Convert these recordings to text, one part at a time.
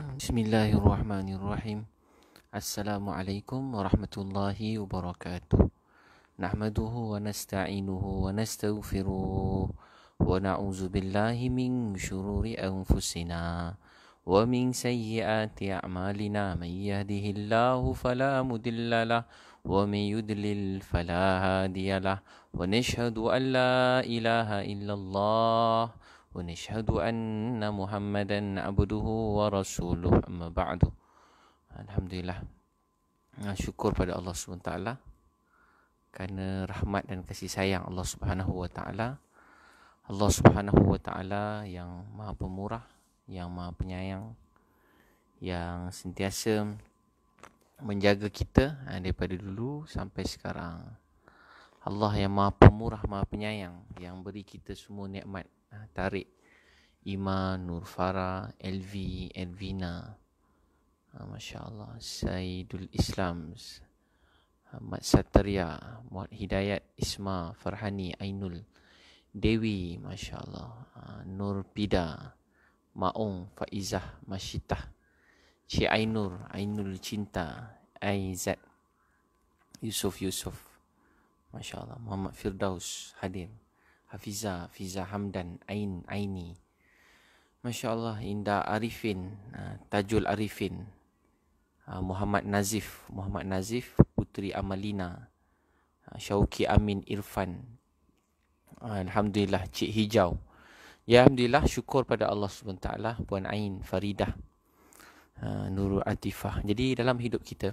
Bismillahirrahmanirrahim. Assalamualaikum warahmatullahi wabarakatuh. Nahmaduhu wa nasta'inuhu wa nastaghfiruh wa na'udzu billahi min syururi anfusina wa min sayyiati a'malina. May yahdihillahu fala mudhillalah wa may yudlil fala hadiyalah. Wa nashhadu an la ilaha illallah wa nashhadu anna Muhammadan abduhu wa rasuluh. Amma ba'du. Alhamdulillah. Syukur pada Allah SWT kerana rahmat dan kasih sayang Allah Subhanahu wa taala. Allah Subhanahu wa taala yang Maha Pemurah, yang Maha Penyayang, yang sentiasa menjaga kita daripada dulu sampai sekarang. Allah yang Maha Pemurah, Maha Penyayang, yang beri kita semua nikmat Tarik, Iman, Nur Farah, LV, Elvina, Masya Allah, Saidul Islam, Ahmad Satria, Muhammad Hidayat, Isma, Farhani, Ainul, Dewi, Masya Allah, Nur Pida, Maung, Faizah, Masyitah, Cik Ainur, Ainul Cinta, Aizat, Yusuf, Masya Allah, Muhammad Firdaus hadir, Hafizah, Fiza Hamdan, Aini, Masya Allah, Indah Arifin, Tajul Arifin, Muhammad Nazif, Putri Amalina, Syauki Amin Irfan, Alhamdulillah, Cik Hijau. Ya, Alhamdulillah, syukur pada Allah SWT, Puan Ain, Faridah, Nurul Atifah. Jadi dalam hidup kita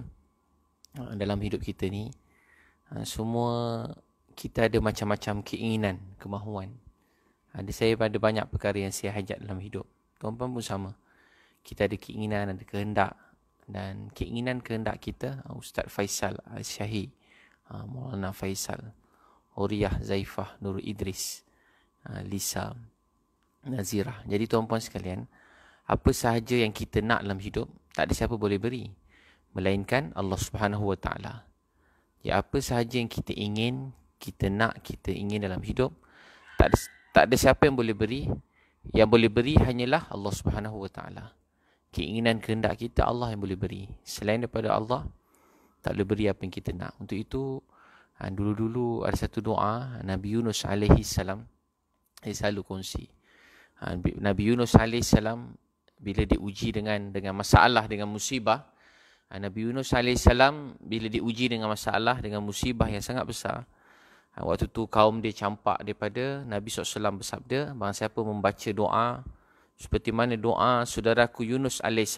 ni, semua kita ada macam-macam keinginan, kemahuan. Saya ada banyak perkara yang saya hajat dalam hidup. Tuan-tuan pun sama. Kita ada keinginan, ada kehendak. Dan keinginan-kehendak kita, Ustaz Faisal Al-Syahi, Maulana Faisal, Oriyah Zaifah, Nurul Idris, Lisa, Nazirah. Jadi tuan-tuan sekalian, apa sahaja yang kita nak dalam hidup, tak ada siapa boleh beri, melainkan Allah Subhanahu wa taala. Ya, apa sahaja yang kita ingin, kita nak, kita ingin dalam hidup, tak ada siapa yang boleh beri. Yang boleh beri hanyalah Allah Subhanahu wa taala. Keinginan kehendak kita Allah yang boleh beri. Selain daripada Allah, tak boleh beri apa yang kita nak. Untuk itu, dulu-dulu ada satu doa Nabi Yunus alaihi salam, saya selalu kongsi. Nabi Yunus alaihi salam bila diuji dengan masalah, dengan musibah, Nabi Yunus AS bila diuji dengan masalah, dengan musibah yang sangat besar, waktu tu kaum dia campak daripada Nabi SAW bersabda, barang siapa membaca doa seperti mana doa saudaraku Yunus AS,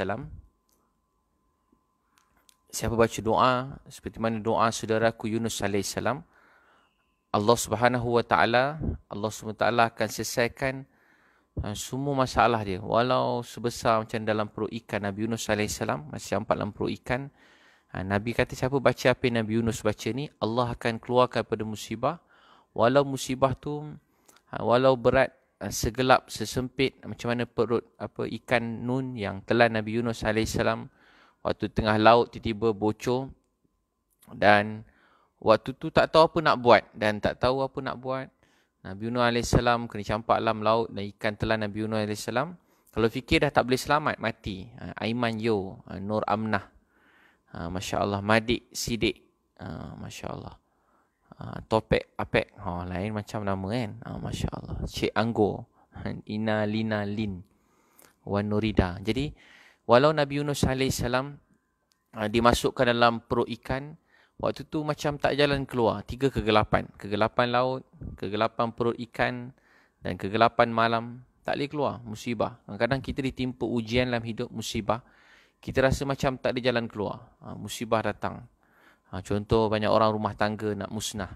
siapa baca doa seperti mana doa saudaraku Yunus AS, Allah Subhanahu wa taala akan selesaikan semua masalah dia. Walau sebesar macam dalam perut ikan, Nabi Yunus AS masih campak dalam perut ikan. Nabi kata siapa baca apa yang Nabi Yunus baca ni, Allah akan keluarkan pada musibah. Walau musibah tu, walau berat, segelap, sesempit macam mana perut ikan nun yang telan Nabi Yunus AS waktu tengah laut tiba-tiba bocor. Dan waktu tu tak tahu apa nak buat. Nabi Yunus AS kena campak dalam laut dan ikan telan Nabi Yunus AS. Kalau fikir dah tak boleh selamat, mati. Aiman Yo, Nur Amnah, Masya Allah, Madik Sidik, Masya Allah, Topek Apek, lain macam nama kan, Masya Allah, Cik Anggo, Ina Lina Lin, Wan Nurida. Jadi walau Nabi Yunus AS dimasukkan dalam perut ikan, waktu tu macam tak jalan keluar. 3 kegelapan. Kegelapan laut, kegelapan perut ikan, dan kegelapan malam. Tak boleh keluar. Musibah. Kadang-kadang kita ditimpa ujian dalam hidup, musibah. Kita rasa macam tak ada jalan keluar. Musibah datang. Contoh, banyak orang rumah tangga nak musnah.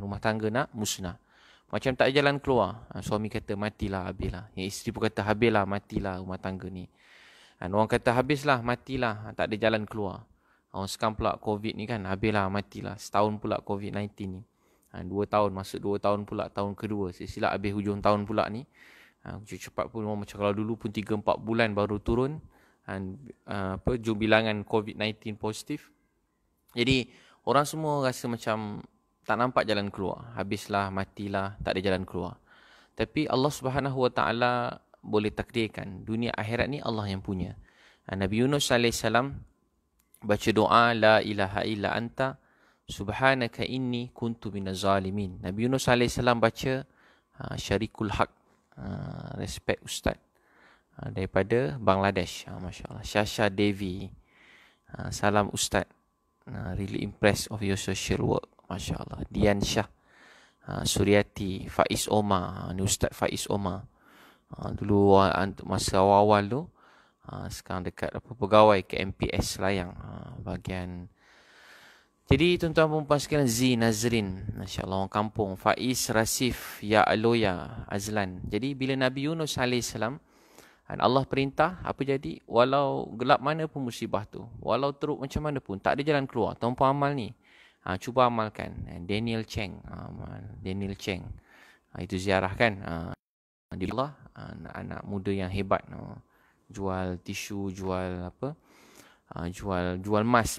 Macam tak ada jalan keluar. Suami kata, matilah, habislah. Yang isteri pun kata, habislah, matilah rumah tangga ni. Orang kata, habislah, matilah. Tak ada jalan keluar. Sekarang pula COVID ni kan, habislah, matilah. Setahun pula COVID-19 ni. 2 tahun, masuk 2 tahun pula, tahun kedua. Saya silap habis hujung tahun pula ni. Cepat pun, macam kalau dulu pun 3-4 bulan baru turun. Bilangan COVID-19 positif. Jadi, orang semua rasa macam tak nampak jalan keluar. Habislah, matilah, tak ada jalan keluar. Tapi Allah Subhanahu wa taala boleh takdirkan dunia akhirat ni Allah yang punya. Nabi Yunus AS baca doa la ilaha illa anta subhanaka inni kuntu minaz zalimin. Nabi Yunus AS baca syarikul haq, respect Ustaz, daripada Bangladesh. Masya Allah. Shasha Devi, salam Ustaz, really impressed of your social work. Masya Allah. Dian Shah, Suryati, Faiz Omar, ni Ustaz Faiz Omar. Dulu masa awal-awal tu, sekarang dekat pegawai ke MPS Layang, bahagian. Jadi tuan-tuan dan puan sekalian, Z Nazrin, Masya Allah, orang kampung. Faiz Rasif, Ya Aloya, Azlan. Jadi bila Nabi Yunus AS, Allah perintah, apa jadi? Walau gelap mana pun musibah tu, walau teruk macam mana pun, tak ada jalan keluar. Tuan-puan amal ni, cuba amalkan. Daniel Cheng, itu ziarah kan. Di Allah, anak muda yang hebat, jual tisu, jual apa, jual mas,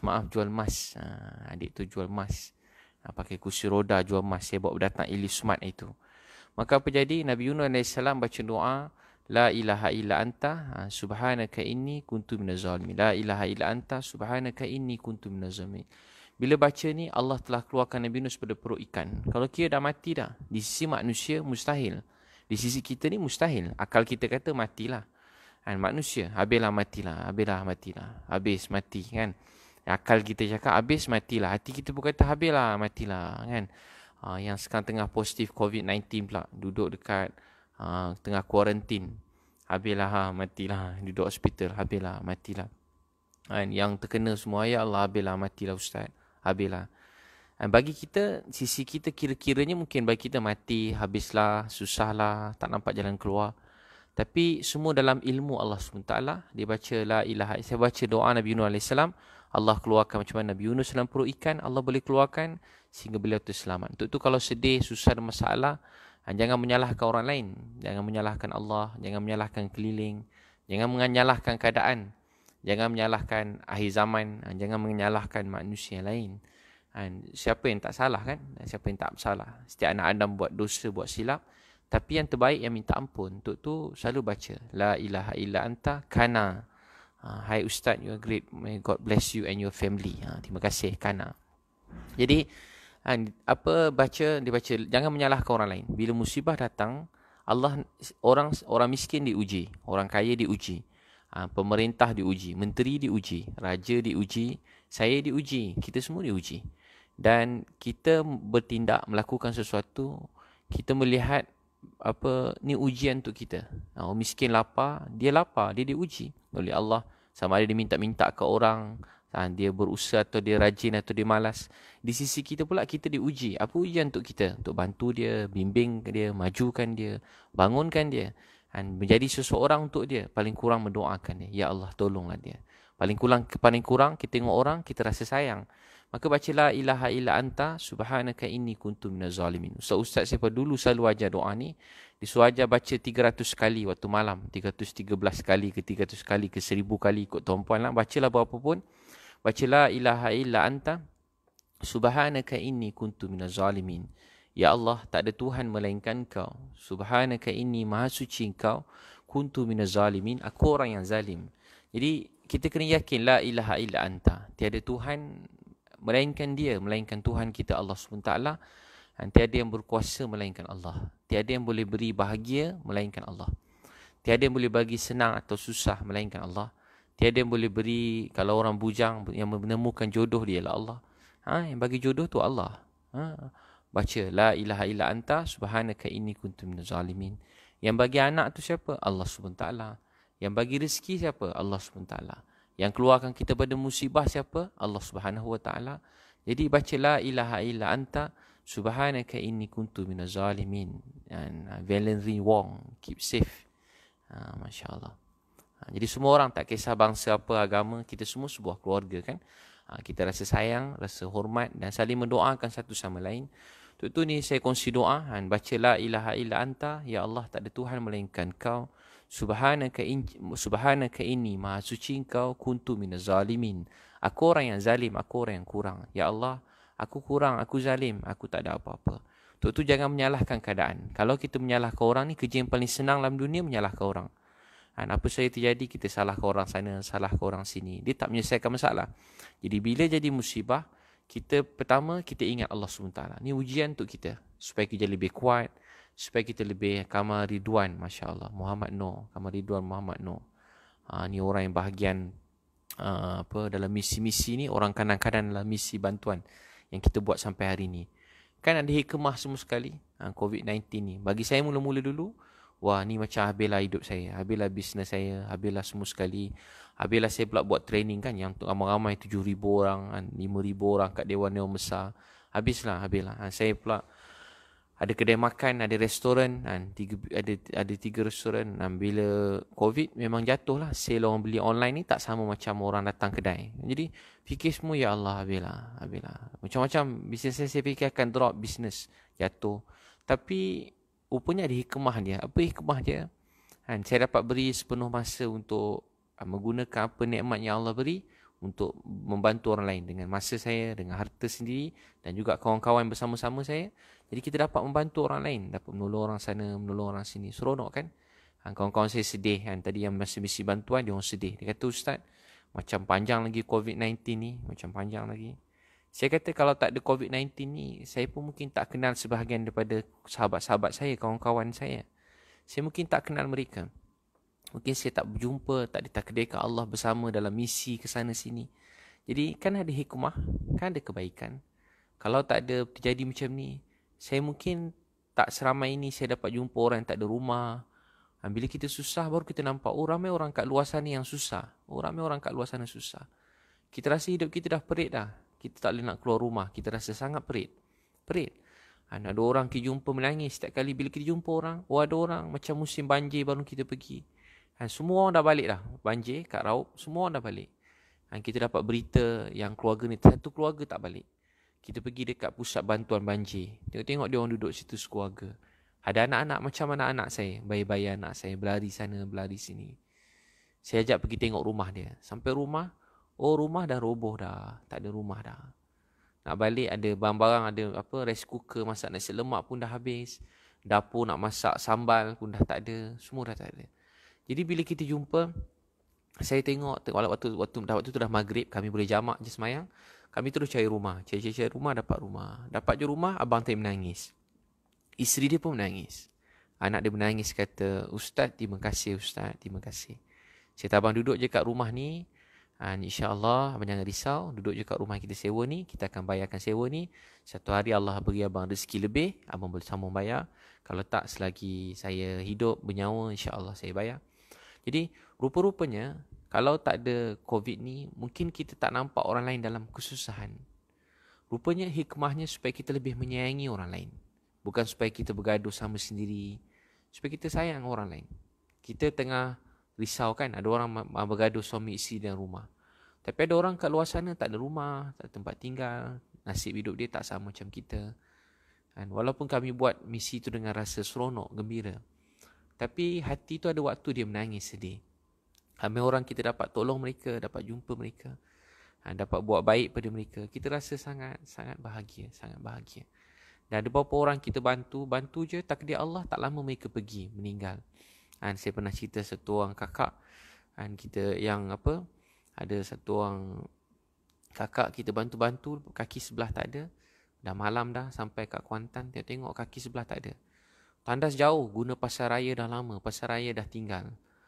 adik tu jual mas, pakai kursi roda, jual mas. Saya bawa datang Liew Smart itu. Maka apa jadi? Nabi Yunus AS baca doa la ilaha illa anta subhanaka inni kuntu minaz zalimin. La ilaha illa anta subhanaka inni kuntu minaz zalimin. Bila baca ni, Allah telah keluarkan Nabi Yunus pada perut ikan. Kalau kira dah mati dah. Di sisi manusia mustahil, di sisi kita ni mustahil. Akal kita kata matilah, kan? Manusia habislah matilah, habis mati, kan? Akal kita cakap habis matilah, hati kita pun kata habislah matilah, kan? Yang sekarang tengah positif COVID-19 pula, duduk dekat tengah kuarantin, habislah matilah, duduk hospital, habislah matilah, kan? Yang terkena semua, ya Allah, habislah matilah Ustaz, habislah. Bagi kita, sisi kita kira-kiranya mungkin bagi kita mati, habislah, susahlah, tak nampak jalan keluar. Tapi semua dalam ilmu Allah SWT. Dia baca la ilaha, saya baca doa Nabi Yunus AS, Allah keluarkan macam mana Nabi Yunus dalam perut ikan, Allah boleh keluarkan sehingga beliau terselamat. Untuk itu kalau sedih, susah dan masalah, jangan menyalahkan orang lain, jangan menyalahkan Allah, jangan menyalahkan keliling, jangan menyalahkan keadaan, jangan menyalahkan akhir zaman, jangan menyalahkan manusia lain. Siapa yang tak salah, kan? Siapa yang tak salah? Setiap anak Adam buat dosa, buat silap. Tapi yang terbaik yang minta ampun. Untuk tu selalu baca la ilaha illa anta kana. Hai Ustaz, you are great. May God bless you and your family. Terima kasih kana. Jadi apa baca, dia baca jangan menyalahkan orang lain. Bila musibah datang, Allah, orang miskin diuji, orang kaya diuji, pemerintah diuji, menteri diuji, raja diuji, saya diuji, kita semua diuji. Dan kita bertindak, melakukan sesuatu, kita melihat apa ni ujian untuk kita. Orang miskin lapar, dia diuji oleh Allah. Sama ada dia minta-minta ke orang, dia berusaha atau dia rajin atau dia malas. Di sisi kita pula, kita diuji. Apa ujian untuk kita? Untuk bantu dia, bimbing dia, majukan dia, bangunkan dia, menjadi seseorang untuk dia. Paling kurang mendoakan dia, ya Allah tolonglah dia. Paling kurang kita tengok orang, kita rasa sayang. Maka baca la ilaha illa anta subhanaka inni kuntu minaz zalimin. Ustaz siapa dulu selalu ajar doa ni. Disuruh ajar baca 300 kali waktu malam, 313 kali ke 300 kali ke 1000 kali, ikut tuan-puan lah. Bacalah berapa pun. Baca la ilaha illa anta subhanaka inni kuntu minaz zalimin. Ya Allah, tak ada Tuhan melainkan Kau. Subhanaka inni maha suci Kau, kuntu minaz zalimin, aku orang yang zalim. Jadi kita kena yakin la ilaha illa anta, tiada Tuhan melainkan Dia, melainkan Tuhan kita Allah SWT. Tiada yang berkuasa melainkan Allah. Tiada yang boleh beri bahagia melainkan Allah. Tiada yang boleh bagi senang atau susah melainkan Allah. Tiada yang boleh beri, kalau orang bujang yang menemukan jodoh dia lah Allah. Yang bagi jodoh tu Allah. Baca la ilaha illa anta subhanaka inni kuntu minaz zalimin. Yang bagi anak tu siapa? Allah SWT. Yang bagi rezeki siapa? Allah SWT. Yang keluarkan kita pada musibah siapa? Allah Subhanahu Wa Taala. Jadi baca la ilaha illa anta subhanaka inni kuntu minaz zalimin. Valerie Wong, keep safe. Masya-Allah. Jadi semua orang, tak kisah bangsa apa, agama, kita semua sebuah keluarga, kan? Kita rasa sayang, rasa hormat dan saling mendoakan satu sama lain. Untuk itu ni saya kongsi doa, baca la ilaha illa anta, ya Allah, tak ada Tuhan melainkan Kau. Subhanaka inni maha suci Kau, kuntu minaz zalimin. Aku orang yang zalim, aku orang yang kurang. Ya Allah, aku kurang, aku zalim, aku tak ada apa-apa. Untuk itu jangan menyalahkan keadaan. Kalau kita menyalahkan orang ni, kerja yang paling senang dalam dunia menyalahkan orang. Apa saja terjadi, kita salahkan orang sana, salahkan orang sini. Dia tak menyelesaikan masalah. Jadi bila jadi musibah, pertama kita ingat Allah SWT. Ni ujian untuk kita. Supaya kita lebih kuat. Supaya kita lebih kamar ridwan. Masya Allah. Muhammad Noor. Kamar ridwan Muhammad Noor. Ni orang yang bahagian dalam misi-misi ni. Orang kanan-kanan dalam misi bantuan yang kita buat sampai hari ni. Kan ada hikmah semua sekali. COVID-19 ni. Bagi saya mula-mula dulu, wah, ni macam habislah hidup saya. Habislah bisnes saya. Habislah semua sekali. Habislah saya pula buat training kan. Yang ramai-ramai 7,000 orang. 5,000 orang kat Dewan Besar. Habislah. Saya pula ada kedai makan, ada restoran. Ada 3 restoran. Bila COVID memang jatuh lah. Sale orang beli online ni tak sama macam orang datang kedai. Jadi fikir semua, ya Allah, habislah. Macam-macam bisnes saya fikir akan drop bisnes. Jatuh. Tapi rupanya ada hikmah dia. Apa hikmah dia? Saya dapat beri sepenuh masa untuk menggunakan apa nikmat yang Allah beri untuk membantu orang lain dengan masa saya, dengan harta sendiri dan juga kawan-kawan bersama-sama saya. Jadi kita dapat membantu orang lain, dapat menolong orang sana, menolong orang sini. Seronok kan? Kawan-kawan saya sedih kan. Tadi yang masih misi bantuan, dia orang sedih. Dia kata, Ustaz, macam panjang lagi COVID-19 ni, macam panjang lagi. Saya kata kalau tak ada COVID-19 ni, saya pun mungkin tak kenal sebahagian daripada sahabat-sahabat saya, kawan-kawan saya. Saya mungkin tak kenal mereka. Mungkin saya tak berjumpa, tak ditakdirkan Allah bersama dalam misi ke sana sini. Jadi kan ada hikmah, kan ada kebaikan. Kalau tak ada terjadi macam ni, saya mungkin tak seramai ini saya dapat jumpa orang yang tak ada rumah. Bila kita susah baru kita nampak, ramai orang kat luar sana yang susah. Ramai orang kat luar sana susah. Kita rasa hidup kita dah perit dah. Kita tak boleh nak keluar rumah. Kita rasa sangat perit. Ada orang kita jumpa menangis. Setiap kali bila kita jumpa orang, ada orang macam musim banjir baru kita pergi. Semua orang dah balik dah. Banjir kat Raub, semua orang dah balik. Kita dapat berita yang keluarga ni, satu keluarga tak balik. Kita pergi dekat pusat bantuan banjir. Tengok dia orang duduk situ sekeluarga. Ada anak-anak macam anak-anak saya. Bayi-bayi anak saya berlari sana, berlari sini. Saya ajak pergi tengok rumah dia. Sampai rumah, rumah dah roboh dah. Tak ada rumah dah. Nak balik ada barang-barang, ada rice cooker, masak nasi lemak pun dah habis. Dapur nak masak sambal pun dah tak ada. Semua dah tak ada. Jadi bila kita jumpa, saya tengok waktu tu dah maghrib, kami boleh jamak je semayang. Kami terus cari rumah. Cari rumah, dapat rumah. Dapat je rumah, abang saya menangis. Isteri dia pun menangis. Anak dia menangis kata, Ustaz, terima kasih Ustaz, terima kasih. Saya kata, abang duduk je kat rumah ni. InsyaAllah, abang jangan risau. Duduk je kat rumah kita sewa ni. Kita akan bayarkan sewa ni. Satu hari Allah beri abang rezeki lebih. Abang boleh sambung bayar. Kalau tak, selagi saya hidup, bernyawa, insyaAllah saya bayar. Jadi, rupa-rupanya, kalau tak ada COVID ni, mungkin kita tak nampak orang lain dalam kesusahan. Rupanya hikmahnya supaya kita lebih menyayangi orang lain. Bukan supaya kita bergaduh sama sendiri. Supaya kita sayang orang lain. Kita tengah risau kan, ada orang bergaduh suami isteri dalam rumah. Tapi ada orang kat luar sana tak ada rumah, tak ada tempat tinggal. Nasib hidup dia tak sama macam kita. Walaupun kami buat misi tu dengan rasa seronok, gembira. Tapi hati tu ada waktu dia menangis, sedih. Ramai orang kita dapat tolong mereka, dapat jumpa mereka. Dapat buat baik pada mereka. Kita rasa sangat bahagia, sangat bahagia. Dan ada beberapa orang kita bantu je, takdir Allah tak lama mereka pergi, meninggal. Saya pernah cerita satu orang kakak kita yang ada satu orang kakak kita bantu-bantu, kaki sebelah tak ada. Dah malam dah sampai kat Kuantan, tengok kaki sebelah tak ada. Tandas jauh, guna pasar raya dah lama, pasar raya dah tinggal.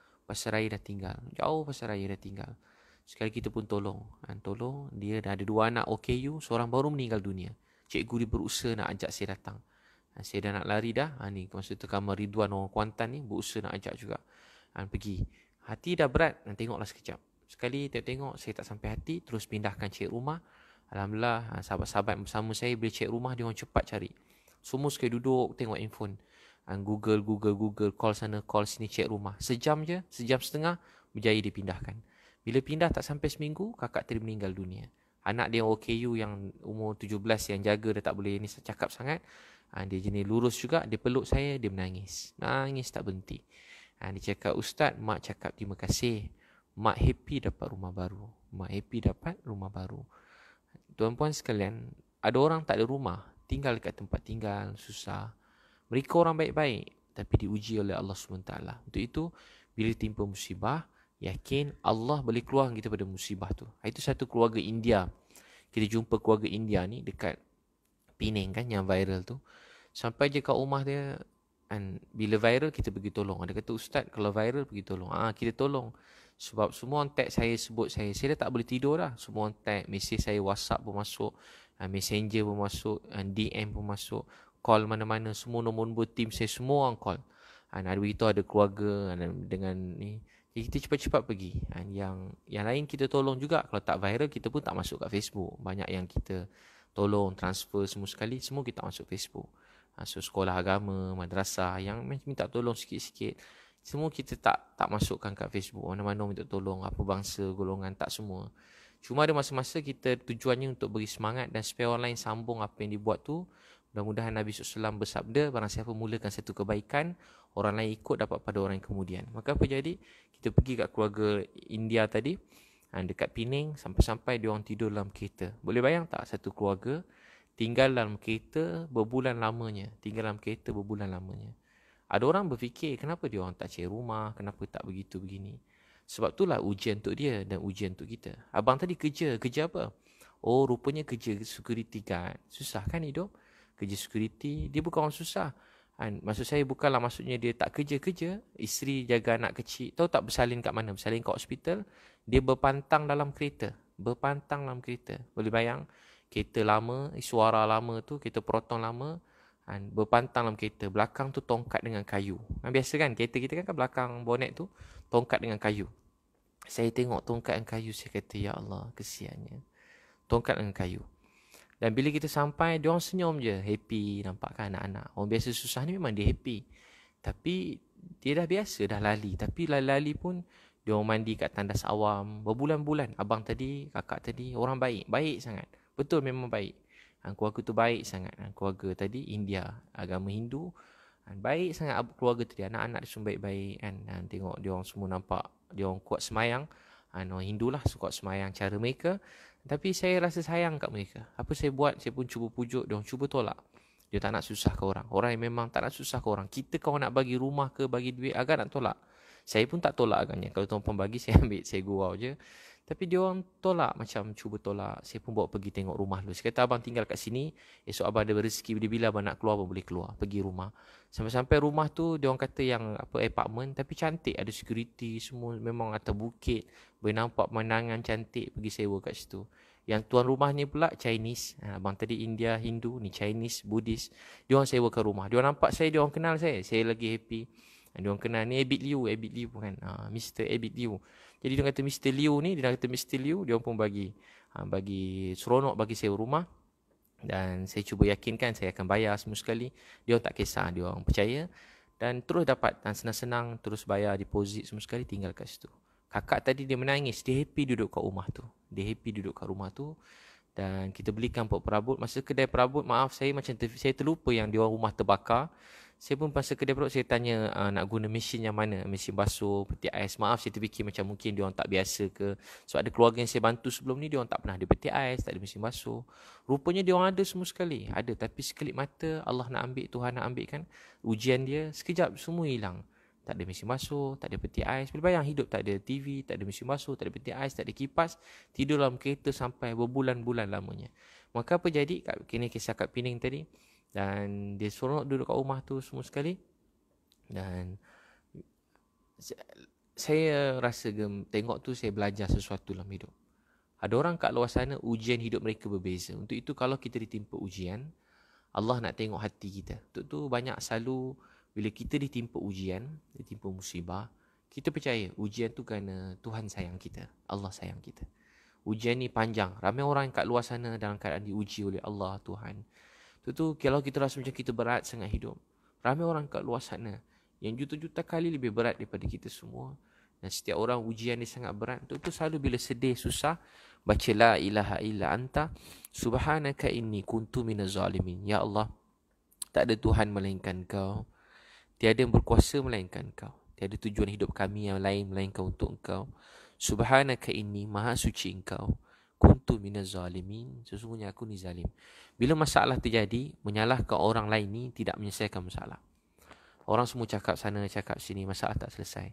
Jauh pasar raya dah tinggal. Sekali kita pun tolong. Dia dah ada 2 anak OKU, seorang baru meninggal dunia. Cikgu dia berusaha nak ajak saya datang. Saya dah nak lari dah. Ni masa tu kamar Ridwan orang Kuantan ni berusaha nak ajak juga. Pergi. Hati dah berat. Tengoklah sekejap. Sekali tengok saya tak sampai hati, terus pindahkan cek rumah. Alhamdulillah, sahabat-sahabat bersama saya bila cek rumah dia orang cepat cari. Semua sekali duduk tengok handphone. Google, call sana, call sini, cek rumah. Sejam je, sejam setengah berjaya dipindahkan. Bila pindah tak sampai seminggu, kakak tadi meninggal dunia. Anak dia OKU yang umur 17 yang jaga dia tak boleh ni cakap sangat. Dia jenis lurus juga, dia peluk saya, dia menangis. Nangis tak berhenti. Dia cakap, Ustaz, mak cakap terima kasih. Mak happy dapat rumah baru. Tuan-puan sekalian, ada orang tak ada rumah, tinggal dekat tempat tinggal, susah. Mereka orang baik-baik, tapi diuji oleh Allah SWT. Untuk itu, Bila timpa musibah, yakin Allah boleh keluar kita pada musibah tu. Itu satu keluarga India. Kita jumpa keluarga India ni dekat Penang kan, yang viral tu. Sampai je kat rumah dia, kan, bila viral kita pergi tolong. Dia kata, Ustaz kalau viral pergi tolong. Kita tolong. Sebab semua orang tag saya, sebut saya. Saya dah tak boleh tidur dah. Semua orang tag, mesej saya WhatsApp pun masuk, Messenger pun masuk, DM pun masuk, call mana-mana, semua nombor-nombor tim saya, semua orang call. Ada begitu, ada keluarga dengan ni. Jadi kita cepat-cepat pergi. Yang lain kita tolong juga. Kalau tak viral, kita pun tak masuk kat Facebook. Banyak yang kita tolong, transfer semua sekali, semua kita masuk Facebook. So sekolah agama, madrasah yang minta tolong sikit-sikit, semua kita tak masukkan kat Facebook. Mana-mana minta tolong, apa bangsa, golongan, tak semua. Cuma ada masa-masa kita tujuannya untuk beri semangat dan supaya orang lain sambung apa yang dibuat tu. Mudah-mudahan Nabi SAW bersabda, barang siapa mulakan satu kebaikan, orang lain ikut dapat pada orang yang kemudian. Maka apa jadi? Kita pergi kat keluarga India tadi, dekat Penang, sampai-sampai dia orang tidur dalam kereta. Boleh bayang tak satu keluarga tinggal dalam kereta berbulan lamanya. Ada orang berfikir, kenapa dia orang tak cari rumah, kenapa tak begitu begini. Sebab itulah ujian untuk dia dan ujian untuk kita. Abang tadi kerja apa? Oh, rupanya kerja security guard. Susah kan hidup? Kerja security, dia bukan orang susah. Maksud saya bukanlah maksudnya dia tak kerja. Isteri jaga anak kecil. Tahu tak bersalin kat mana? Bersalin kat hospital. Dia berpantang dalam kereta. Boleh bayang? Kereta lama, suara lama tu, kereta protong lama, berpantang dalam kereta. Belakang tu tongkat dengan kayu. Biasa kan, kereta kita kan belakang bonet tu tongkat dengan kayu. Saya tengok tongkat dengan kayu, saya kata, ya Allah, kesiannya. Tongkat dengan kayu. Dan bila kita sampai, dia orang senyum je, happy, nampak kan anak-anak. Orang biasa susah ni memang dia happy. Tapi dia dah biasa, dah lali. Tapi lali-lali pun dia orang mandi kat tandas awam berbulan-bulan. Abang tadi, kakak tadi, orang baik sangat. Betul, memang baik. Keluarga tu baik sangat. Keluarga tadi India, agama Hindu, baik sangat keluarga tadi. Anak-anak dia semua baik-baik kan. Tengok dia orang semua nampak, dia orang kuat semayang. Orang Hindu lah, kuat semayang cara mereka. Tapi saya rasa sayang kat mereka. Apa saya buat, saya pun cuba pujuk, dia orang cuba tolak. Dia tak nak susah ke orang. Orang yang memang tak nak susah ke orang. Kita kalau nak bagi rumah ke, bagi duit, agak nak tolak. Saya pun tak tolak agaknya. Kalau tuan-tuan bagi, saya ambil, saya gurau je. Tapi dia orang tolak, macam cuba tolak. Saya pun bawa pergi tengok rumah dulu. Saya kata, abang tinggal kat sini, esok abang ada rezeki, bila-bila abang nak keluar, abang boleh keluar, pergi rumah. Sampai-sampai rumah tu, dia orang kata yang apartment, tapi cantik, ada security, semua memang atas bukit, boleh nampak pemandangan cantik, pergi sewa kat situ. Yang tuan rumah ni pula Chinese. Abang tadi India, Hindu, ni Chinese, Buddhist. Dia orang sewakan rumah. Dia orang nampak saya, dia orang kenal saya. Saya lagi happy. Dia orang kenal ni Ebit Liew kan. Mr. Ebit Liew. Jadi dia kata Mr. Liew ni, dia kata Mr. Liew, dia orang pun bagi seronok bagi sewa rumah. Dan saya cuba yakinkan saya akan bayar semua sekali. Dia orang tak kisah, dia orang percaya. Dan terus dapat, dan senang-senang terus bayar deposit semua sekali, tinggal kat situ. Kakak tadi dia menangis, dia happy duduk kat rumah tu. Dan kita belikan perabot. Masa kedai perabot, maaf saya saya terlupa yang dia orang rumah terbakar. Saya pun masa kedai perabot, saya tanya nak guna mesin yang mana, mesin basuh, peti ais. Maaf saya terfikir macam mungkin dia orang tak biasa ke. Sebab ada keluarga yang saya bantu sebelum ni, dia orang tak pernah ada peti ais, tak ada mesin basuh. Rupanya dia orang ada semua sekali. Ada, tapi sekelip mata Allah nak ambil, Tuhan nak ambil kan. Ujian dia, sekejap semua hilang. Tak ada mesin basuh, tak ada peti ais. Boleh bayang hidup tak ada TV, tak ada mesin basuh, tak ada peti ais, tak ada kipas. Tidur dalam kereta sampai berbulan-bulan lamanya. Maka apa jadi? Kini kisah kat Penang tadi. Dan dia seronok duduk kat rumah tu semua sekali. Dan saya rasa tengok tu saya belajar sesuatu dalam hidup. Ada orang kat luar sana ujian hidup mereka berbeza. Untuk itu kalau kita ditimpa ujian, Allah nak tengok hati kita. Untuk tu banyak selalu bila kita ditimpa ujian, ditimpa musibah, kita percaya ujian tu kerana Tuhan sayang kita. Allah sayang kita. Ujian ni panjang. Ramai orang kat luar sana dalam keadaan diuji oleh Allah, Tuhan. Itu kalau kita rasa macam kita berat sangat hidup. Ramai orang kat luar sana yang juta-juta kali lebih berat daripada kita semua. Dan setiap orang ujian dia sangat berat. Itu selalu bila sedih, susah, baca la ilaha illa anta subhanaka inni kuntu minaz zalimin. Ya Allah, tak ada Tuhan melainkan Kau. Tiada yang berkuasa melainkan Kau. Tiada tujuan hidup kami yang lain melainkan untuk Engkau. Subhanaka inni, maha suci Engkau. Kuntu minaz zalimin, sesungguhnya aku ni zalim. Bila masalah terjadi, menyalahkan orang lain ni tidak menyelesaikan masalah. Orang semua cakap sana, cakap sini, masalah tak selesai.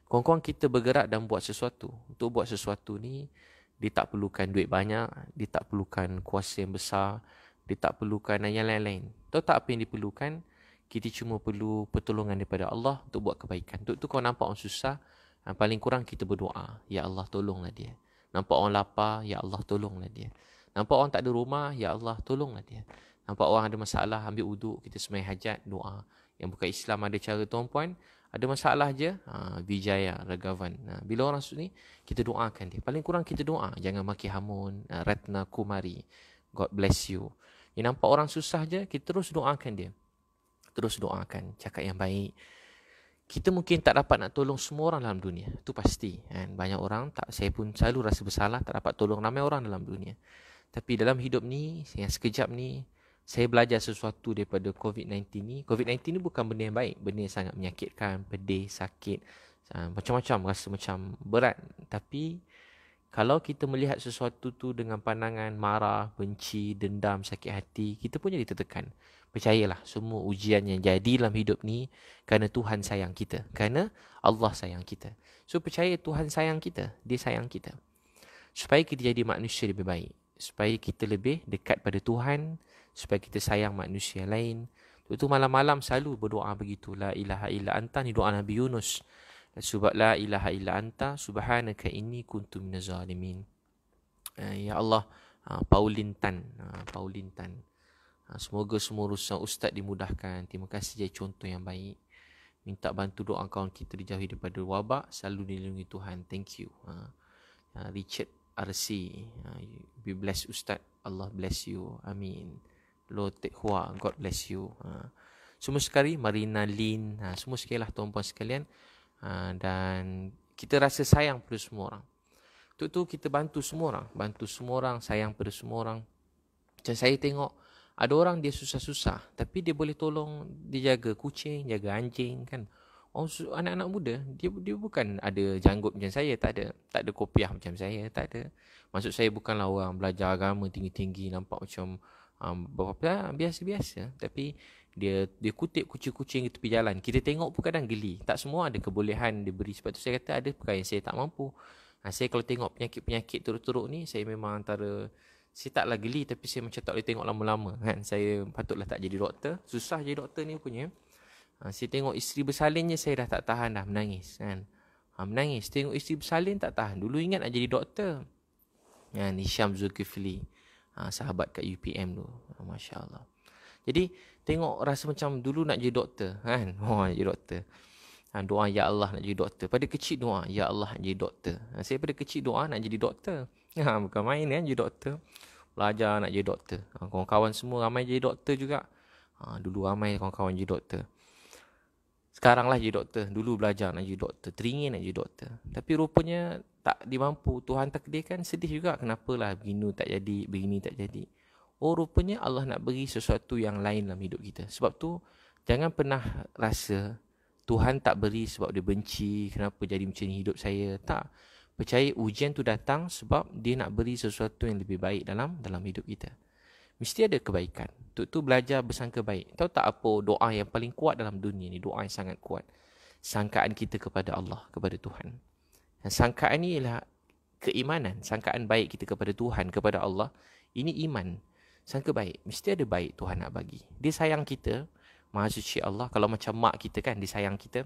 Kurang-kurang kita bergerak dan buat sesuatu. Untuk buat sesuatu ni, dia tak perlukan duit banyak, dia tak perlukan kuasa yang besar, dia tak perlukan yang lain-lain. Tahu tak apa yang diperlukan? Kita cuma perlu pertolongan daripada Allah untuk buat kebaikan. Untuk tu kau nampak orang susah, paling kurang kita berdoa. Ya Allah, tolonglah dia. Nampak orang lapar, Ya Allah, tolonglah dia. Nampak orang tak ada rumah, Ya Allah, tolonglah dia. Nampak orang ada masalah, ambil uduk, kita sembahyang hajat, doa. Yang bukan Islam ada cara tuan-puan, ada masalah je, Vijaya, Ragavan. Bila orang ni, kita doakan dia. Paling kurang kita doa. Jangan maki hamun, Ratna Kumari. God bless you. Yang nampak orang susah je, kita terus doakan dia. Terus doakan, cakap yang baik. Kita mungkin tak dapat nak tolong semua orang dalam dunia. Itu pasti. Kan? Banyak orang, saya pun selalu rasa bersalah tak dapat tolong ramai orang dalam dunia. Tapi dalam hidup ni, yang sekejap ni, saya belajar sesuatu daripada COVID-19 ni. COVID-19 ni bukan benda yang baik. Benda yang sangat menyakitkan, pedih, sakit. Macam-macam, rasa macam berat. Tapi, kalau kita melihat sesuatu tu dengan pandangan marah, benci, dendam, sakit hati, kita pun jadi tertekan. Percayalah, semua ujian yang jadi dalam hidup ni kerana Tuhan sayang kita. Kerana Allah sayang kita. So, percaya Tuhan sayang kita. Dia sayang kita. Supaya kita jadi manusia lebih baik. Supaya kita lebih dekat pada Tuhan. Supaya kita sayang manusia lain. Itu malam-malam selalu berdoa begitu. La ilaha illa anta, ni doa Nabi Yunus. Subhat la ilaha illa anta, subhanaka inni kuntu minaz zalimin. Ya Allah, Pauline Tan. Semoga semua urusan Ustaz dimudahkan. Terima kasih jadi contoh yang baik. Minta bantu doa kawan kita dijauhi daripada wabak. Selalu dilindungi Tuhan. Thank you. Richard RC. Be blessed Ustaz. Allah bless you. Amin. Lo Tek Hua. God bless you. Semua sekali. Marina Lin. Semua sekali lah tuan-puan sekalian. Dan kita rasa sayang pada semua orang. Untuk tu kita bantu semua orang. Bantu semua orang. Sayang pada semua orang. Macam saya tengok. Ada orang dia susah-susah, tapi dia boleh tolong, dia jaga kucing, jaga anjing kan. Anak-anak muda, dia bukan ada janggut macam saya, tak ada kopiah macam saya, tak ada. Maksud saya bukanlah orang belajar agama tinggi-tinggi, nampak macam biasa-biasa, tapi dia kutip kucing-kucing di tepi jalan. Kita tengok pun kadang geli. Tak semua ada kebolehan dia beri. Sebab tu saya kata ada perkara yang saya tak mampu. Saya kalau tengok penyakit-penyakit turut-turut ni, saya memang antara saya taklah geli, tapi saya macam tak boleh tengok lama-lama kan. Saya patutlah tak jadi doktor. Susah jadi doktor ni punya. Saya tengok isteri bersalin je, saya dah tak tahan dah menangis kan. Menangis. Tengok isteri bersalin tak tahan. Dulu ingat nak jadi doktor. Hisham Zulkifli, sahabat kat UPM tu. Masya Allah. Jadi tengok rasa macam dulu nak jadi doktor kan. Nak jadi doktor. Doa Ya Allah nak jadi doktor. Pada kecil doa Ya Allah nak jadi doktor. Saya pada kecil doa nak jadi doktor. Bukan main kan jadi doktor. Belajar nak jadi doktor. Kawan-kawan semua ramai jadi doktor juga. Dulu ramai kawan-kawan jadi doktor. Sekarang lah jadi doktor. Dulu belajar nak jadi doktor. Teringin nak jadi doktor. Tapi rupanya tak dimampu. Tuhan takdirkan, sedih juga. Kenapalah begini tak jadi, begini tak jadi. Rupanya Allah nak beri sesuatu yang lain dalam hidup kita. Sebab tu jangan pernah rasa Tuhan tak beri sebab dia benci. Kenapa jadi macam ni hidup saya. Tak. Percaya ujian tu datang sebab dia nak beri sesuatu yang lebih baik dalam hidup kita. Mesti ada kebaikan. Untuk tu belajar bersangka baik. Tahu tak apa doa yang paling kuat dalam dunia ni? Doa yang sangat kuat. Sangkaan kita kepada Allah, kepada Tuhan. Dan sangkaan ni ialah keimanan. Sangkaan baik kita kepada Tuhan, kepada Allah. Ini iman. Sangka baik. Mesti ada baik Tuhan nak bagi. Dia sayang kita. Maha suci Allah. Kalau macam mak kita kan, dia sayang kita.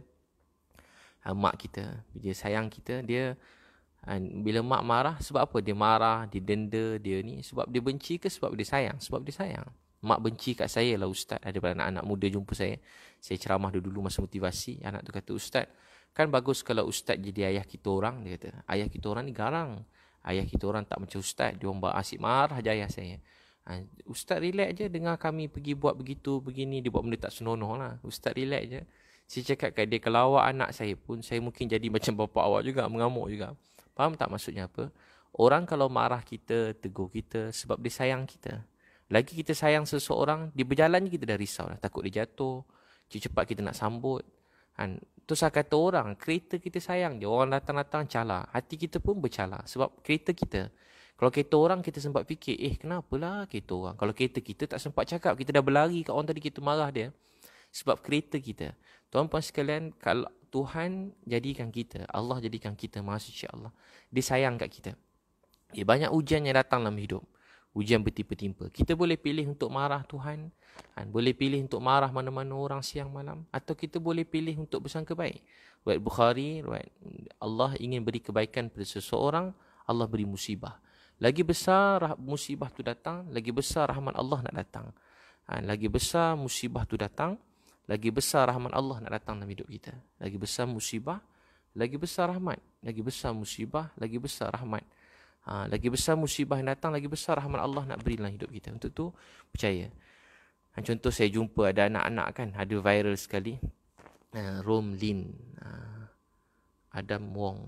Mak kita, dia sayang kita. Dia bila mak marah, sebab apa dia marah, dia denda, dia ni sebab dia benci ke sebab dia sayang? Sebab dia sayang. Mak benci kat saya lah Ustaz. Ada anak-anak muda jumpa saya ceramah dulu masa motivasi. Anak tu kata, Ustaz, kan bagus kalau Ustaz jadi ayah kita orang. Dia kata, ayah kita orang ni garang. Ayah kita orang tak macam Ustaz. Dia orang asyik marah je ayah saya. Ustaz relax je dengar kami pergi buat begitu, begini. Dia buat benda tak senonoh lah. Ustaz relax je. Saya cakap kat dia, kalau awak anak saya pun, saya mungkin jadi macam bapa awak juga, mengamuk juga. Faham tak maksudnya apa? Orang kalau marah kita, tegur kita sebab dia sayang kita. Lagi kita sayang seseorang, dia berjalan je kita dah risau dah. Takut dia jatuh, cepat kita nak sambut. Tu saya kata orang, kereta kita sayang je. Orang datang-datang cala. Hati kita pun bercala sebab kereta kita. Kalau kereta orang kita sempat fikir, kenapalah kereta orang. Kalau kereta kita tak sempat cakap, kita dah berlari kat orang tadi, kita marah dia. Sebab kereta kita. Tuan-puan sekalian, Tuhan jadikan kita, Allah jadikan kita maha suci Allah. Dia sayang kat kita. Banyak ujian yang datang dalam hidup. Ujian bertimpa-timpa. Kita boleh pilih untuk marah Tuhan, boleh pilih untuk marah mana-mana orang siang malam, atau kita boleh pilih untuk bersangka baik. Riwayat Bukhari, Allah ingin beri kebaikan pada seseorang, Allah beri musibah. Lagi besar musibah tu datang, lagi besar rahmat Allah nak datang. Lagi besar musibah tu datang, lagi besar rahmat Allah nak datang dalam hidup kita. Lagi besar musibah, lagi besar rahmat. Lagi besar musibah, lagi besar rahmat. Lagi besar musibah yang datang, lagi besar rahmat Allah nak beri dalam hidup kita. Untuk tu percaya. Contoh saya jumpa ada anak-anak kan, ada viral sekali. Romlin, Adam Wong,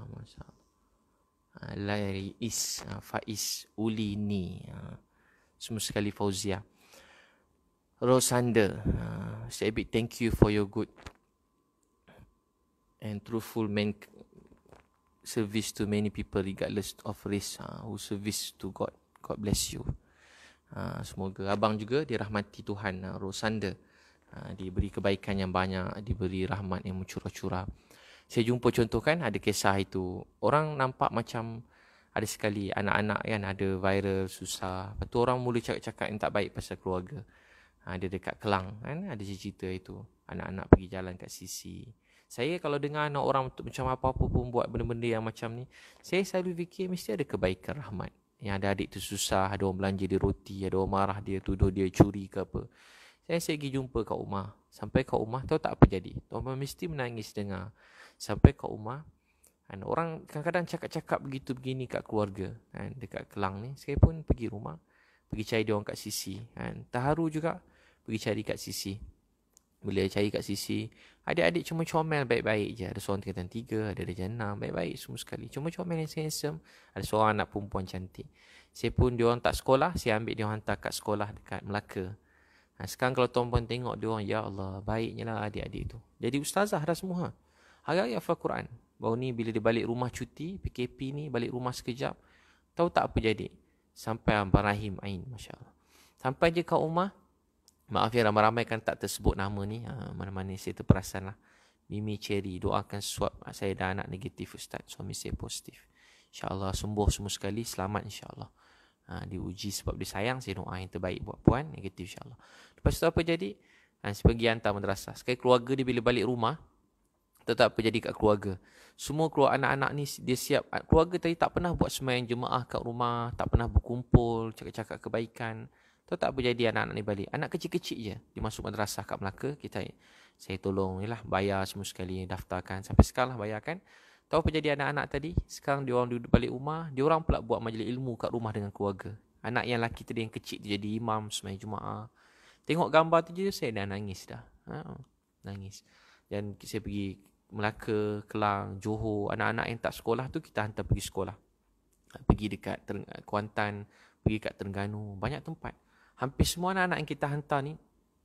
Laiis, Faiz, Ulini, semua sekali Fauzia. Rosanda, Ustaz Ebit, thank you for your good and truthful service to many people regardless of race, who service to God. God bless you. Semoga abang juga dirahmati Tuhan. Rosanda, diberi kebaikan yang banyak, diberi rahmat yang mencurah-curah. Saya jumpa contoh kan, ada kisah itu. Orang nampak macam ada sekali anak-anak kan, ada viral, susah. Lepas tu orang mula cakap-cakap yang tak baik pasal keluarga. Dia dekat Kelang kan, ada cerita itu. Anak-anak pergi jalan kat sisi. Saya kalau dengar anak orang macam apa-apa pun buat benda-benda yang macam ni, saya selalu fikir mesti ada kebaikan rahmat. Yang ada adik tu susah, ada orang belanja dia roti, ada orang marah dia, tuduh dia curi ke apa. Saya pergi jumpa kat rumah. Sampai kat rumah, tahu tak apa jadi? Tuan-tuan mesti menangis dengar. Sampai kat rumah, orang kadang-kadang cakap-cakap begitu begini kat keluarga. Dekat Kelang ni, saya pun pergi rumah, pergi cari dia orang kat sisi. Terharu juga, pergi cari kat sisi. Bila cari kat sisi, adik-adik cuma comel baik-baik je. Ada seorang tingkatan 3, ada darjah 6, baik-baik semua sekali. Cuma comel yang handsome. Ada seorang anak perempuan cantik. Saya pun diorang tak sekolah, saya ambil diorang hantar kat sekolah dekat Melaka. Sekarang kalau tuan-puan tengok diorang, ya Allah, baiknya lah adik-adik tu. Jadi ustazah dah semua. Hari-hari hafal Quran. Baru ni bila dia balik rumah cuti, PKP ni, balik rumah sekejap, tahu tak apa jadi? Sampai Abang Rahim Ain, Masya Allah. Sampai je kat rumah, maaf ya ramai-ramai kan tak tersebut nama ni. Mana-mana saya terperasan lah. Mimi Cherry, doakan swab saya dah anak negatif Ustaz. Suami saya positif. InsyaAllah sembuh semua sekali. Selamat insyaAllah. Diuji sebab dia sayang. Saya doa yang terbaik buat puan. Negatif insyaAllah. Lepas tu apa jadi? Saya pergi hantar madrasah. Sekali keluarga dia bila balik rumah, tak apa jadi kat keluarga. Semua keluarga anak-anak ni dia siap. Keluarga tadi tak pernah buat sembahyang jemaah kat rumah. Tak pernah berkumpul. Cakap-cakap kebaikan. Tahu tak apa jadi anak-anak ni balik? Anak kecil-kecil je. Dia masuk madrasah kat Melaka. Saya tolong ni lah, bayar semua sekali, daftarkan. Sampai sekarang lah bayarkan. Tahu apa jadi anak-anak tadi? Sekarang dia orang duduk balik rumah. Dia orang pula buat majlis ilmu kat rumah dengan keluarga. Anak yang lelaki tadi yang kecil tu jadi imam sembahyang Jumaat. Tengok gambar tu je saya dah nangis dah. Nangis. Dan saya pergi Melaka, Kelang, Johor. Anak-anak yang tak sekolah tu kita hantar pergi sekolah. Pergi dekat Kuantan, pergi kat Terengganu. Banyak tempat. Hampir semua anak-anak yang kita hantar ni,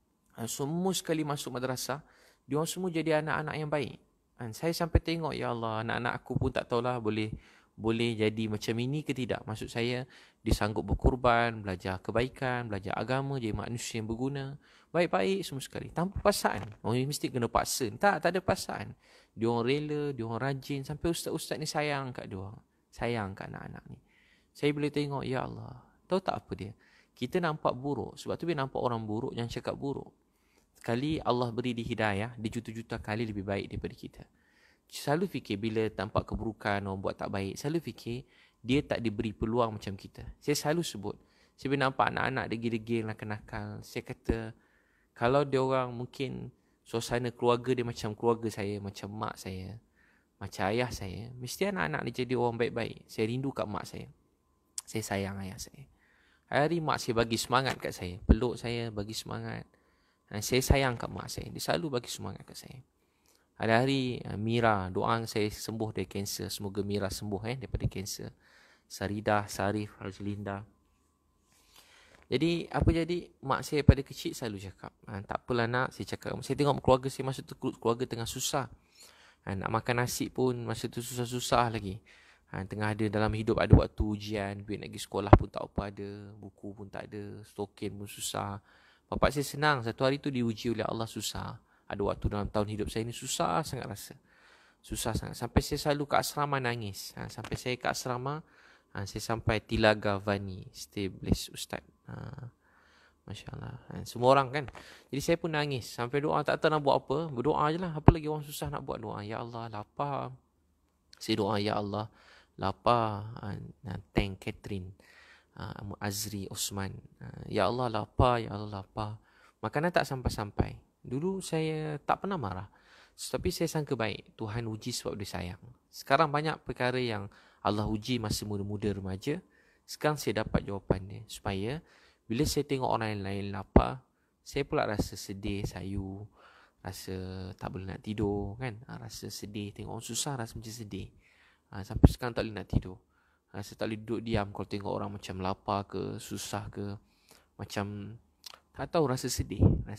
semua sekali masuk madrasah, diorang semua jadi anak-anak yang baik. Saya sampai tengok, ya Allah, anak-anak aku pun tak tahulah boleh jadi macam ini ke tidak. Maksud saya, dia sanggup berkorban, belajar kebaikan, belajar agama, jadi manusia yang berguna. Baik-baik semua sekali. Tanpa paksaan. Mesti kena paksa. Tak ada paksaan. Diorang rela, diorang rajin. Sampai ustaz-ustaz ni sayang kat diorang. Sayang kat anak-anak ni. Saya boleh tengok, ya Allah, tahu tak apa dia? Kita nampak buruk. Sebab tu bila nampak orang buruk, jangan cakap buruk. Sekali Allah beri dia hidayah, dia juta-juta kali lebih baik daripada kita. Selalu fikir bila nampak keburukan, orang buat tak baik, selalu fikir dia tak diberi peluang macam kita. Saya selalu sebut. Saya bila nampak anak-anak degil-degil, nakal-nakal, saya kata, kalau dia orang mungkin suasana keluarga dia macam keluarga saya, macam mak saya, macam ayah saya, mesti anak-anak dia jadi orang baik-baik. Saya rindu kat mak saya. Saya sayang ayah saya. Hari mak saya bagi semangat kat saya. Peluk saya, bagi semangat. Saya sayang kat mak saya. Dia selalu bagi semangat kat saya. Ada hari Mira, doa saya sembuh dari kanser. Semoga Mira sembuh daripada kanser. Saridah, Sarif, Rajlinda. Jadi apa jadi? Mak saya pada kecil selalu cakap, tak apalah nak, saya cakap. Saya tengok keluarga saya masa tu, keluarga tengah susah. Nak makan nasi pun masa tu susah-susah lagi. Tengah ada dalam hidup, ada waktu ujian, duit nak pergi sekolah pun tak apa ada, buku pun tak ada, stokin pun susah. Bapak saya senang, satu hari tu diuji oleh Allah susah. Ada waktu dalam tahun hidup saya ni susah sangat rasa. Susah sangat. Sampai saya selalu kat asrama nangis. Sampai saya kat asrama, saya sampai Tilaga Vani. Stay blessed Ustaz. Masya Allah. Semua orang kan. Jadi saya pun nangis. Sampai doa tak tahu nak buat apa. Berdoa je lah. Apa lagi orang susah nak buat doa. Ya Allah lapar. Saya doa Ya Allah lapar. Thank Catherine. Azri Osman. Ya Allah lapar. Ya Allah lapar. Makanan tak sampai-sampai. Dulu saya tak pernah marah. Tapi saya sangka baik. Tuhan uji sebab dia sayang. Sekarang banyak perkara yang Allah uji masa muda-muda remaja. Sekarang saya dapat jawapan dia. Supaya bila saya tengok orang lain lapar, saya pula rasa sedih, sayu, rasa tak boleh nak tidur kan. Rasa sedih, tengok orang susah rasa macam sedih. Sampai sekarang tak boleh nak tidur. Rasa tak boleh duduk diam kalau tengok orang macam lapar ke, susah ke. Macam tak tahu, rasa sedih.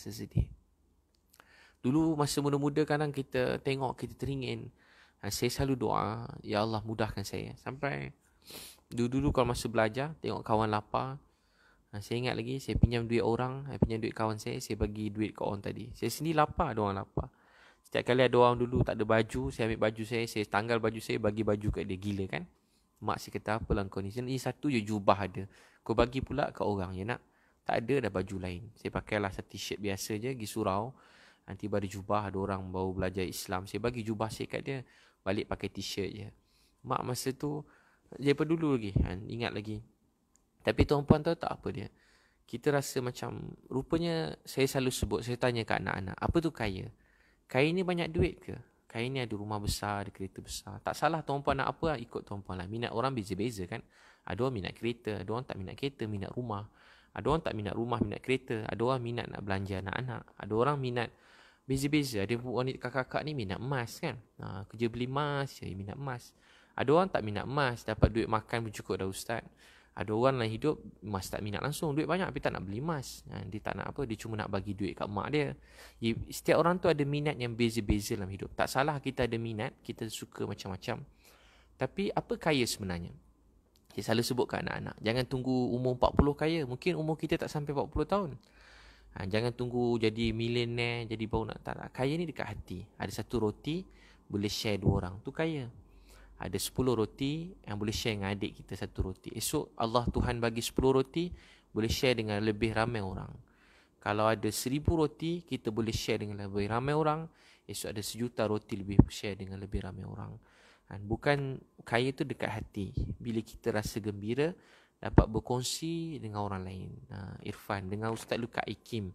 Dulu masa muda-muda kadang kita tengok, kita teringin. Saya selalu doa, Ya Allah mudahkan saya. Sampai dulu kalau masa belajar, tengok kawan lapar. Saya ingat lagi, saya pinjam duit orang, saya pinjam duit kawan saya bagi duit ke orang tadi. Saya sendiri lapar, ada orang lapar. Setiap kali ada orang dulu tak ada baju, saya ambil baju saya tanggal baju saya, bagi baju kat dia. Gila kan? Mak saya kata, apalah kau ni? Ini satu je jubah ada. Kau bagi pula ke orang, ya nak? Tak ada dah baju lain. Saya pakailah satu t-shirt biasa je, pergi surau. Nanti ada jubah, ada orang baru belajar Islam. Saya bagi jubah saya kat dia, balik pakai t-shirt je. Mak masa tu, daripada dulu lagi, ingat lagi. Tapi tuan puan tahu tak apa dia? Kita rasa macam, rupanya saya selalu sebut, saya tanya kat anak-anak, apa tu kaya? Kaya ni banyak duit ke? Kaya ni ada rumah besar, ada kereta besar. Tak salah tuan puan nak apa, ikut tuan puan lah. Minat orang beza-beza kan. Ada orang minat kereta, ada orang tak minat kereta, minat rumah. Ada orang tak minat rumah, minat kereta. Ada orang minat nak belanja anak-anak. Ada orang minat beza-beza. Ada wanita kakak-kakak ni minat emas kan. Kerja beli emas, dia minat emas. Ada orang tak minat emas, dapat duit makan bercukup dah Ustaz. Ada orang dalam hidup emas tak minat langsung, duit banyak tapi tak nak beli emas. Dia tak nak apa, dia cuma nak bagi duit kat mak dia. Setiap orang tu ada minat yang beza-beza dalam hidup. Tak salah kita ada minat, kita suka macam-macam. Tapi apa kaya sebenarnya? Saya selalu sebut kat anak-anak, jangan tunggu umur 40 kaya. Mungkin umur kita tak sampai 40 tahun. Jangan tunggu jadi milioner, jadi baru nak tak. Kaya ni dekat hati. Ada satu roti, boleh share 2 orang. Tu kaya. Ada 10 roti yang boleh share dengan adik kita satu roti. Esok Allah Tuhan bagi 10 roti, boleh share dengan lebih ramai orang. Kalau ada 1000 roti, kita boleh share dengan lebih ramai orang. Esok ada 1,000,000 roti lebih share dengan lebih ramai orang. Bukan kaya tu dekat hati. Bila kita rasa gembira, dapat berkongsi dengan orang lain. Irfan dengan Ustaz Luka Ikim,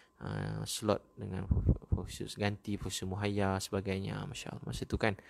slot dengan Profesor ganti Profesor Muhayya sebagainya. Masya Allah masa tu kan.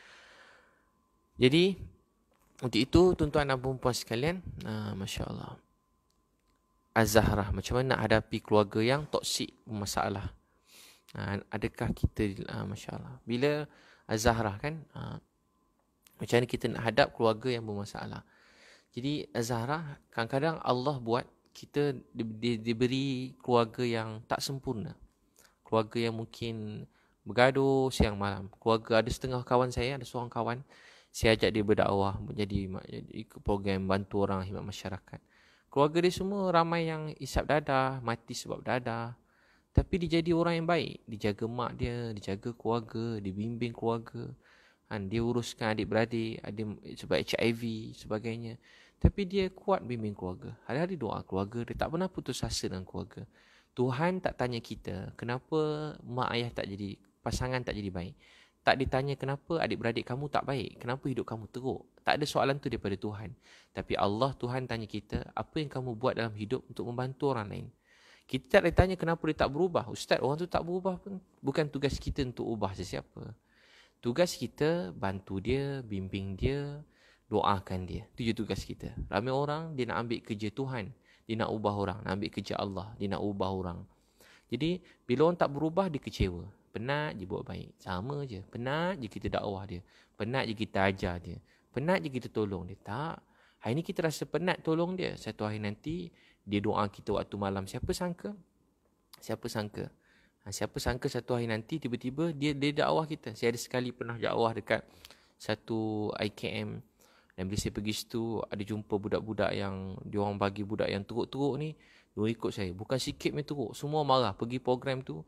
Jadi untuk itu tuan-tuan dan puan-puan sekalian, Masya Allah, Az-Zahrah, macam mana nak hadapi keluarga yang toksik, masalah. Adakah kita, Masya Allah, bila Az-Zahrah kan, macam mana kita nak hadap keluarga yang bermasalah. Jadi Az-Zahrah, kadang-kadang Allah buat kita diberi keluarga yang tak sempurna. Keluarga yang mungkin bergaduh siang malam. Keluarga, ada setengah kawan saya, ada seorang kawan, saya ajak dia berdakwah, jadi program bantu orang, khidmat masyarakat. Keluarga dia semua ramai yang isap dadah, mati sebab dadah. Tapi dia jadi orang yang baik. Dia jaga mak dia, dia jaga keluarga, dia bimbing keluarga. Dia uruskan adik-beradik, ada sebab HIV, sebagainya. Tapi dia kuat bimbing keluarga. Hari-hari doa keluarga, dia tak pernah putus asa dengan keluarga. Tuhan tak tanya kita, kenapa mak ayah tak jadi, pasangan tak jadi baik. Tak ditanya kenapa adik-beradik kamu tak baik, kenapa hidup kamu teruk. Tak ada soalan tu daripada Tuhan. Tapi Allah, Tuhan tanya kita, apa yang kamu buat dalam hidup untuk membantu orang lain. Kita tak ditanya kenapa dia tak berubah. Ustaz, orang tu tak berubah pun bukan tugas kita untuk ubah sesiapa. Tugas kita bantu dia, bimbing dia, doakan dia. Itu je tugas kita. Ramai orang dia nak ambil kerja Tuhan, dia nak ubah orang. Nak ambil kerja Allah, dia nak ubah orang. Jadi bila orang tak berubah, dia kecewa. Penat je buat baik. Sama je. Penat je kita dakwah dia. Penat je kita ajar dia. Penat je kita tolong dia. Tak. Hari ni kita rasa penat tolong dia. Satu hari nanti, dia doa kita waktu malam. Siapa sangka? Siapa sangka? Siapa sangka satu hari nanti, tiba-tiba dia dakwah kita. Saya ada sekali pernah dakwah dekat satu IKM. Dan bila saya pergi situ, ada jumpa budak-budak yang, diorang bagi budak yang teruk-teruk ni, diorang ikut saya. Bukan sikit main teruk. Semua marah. Pergi program tu,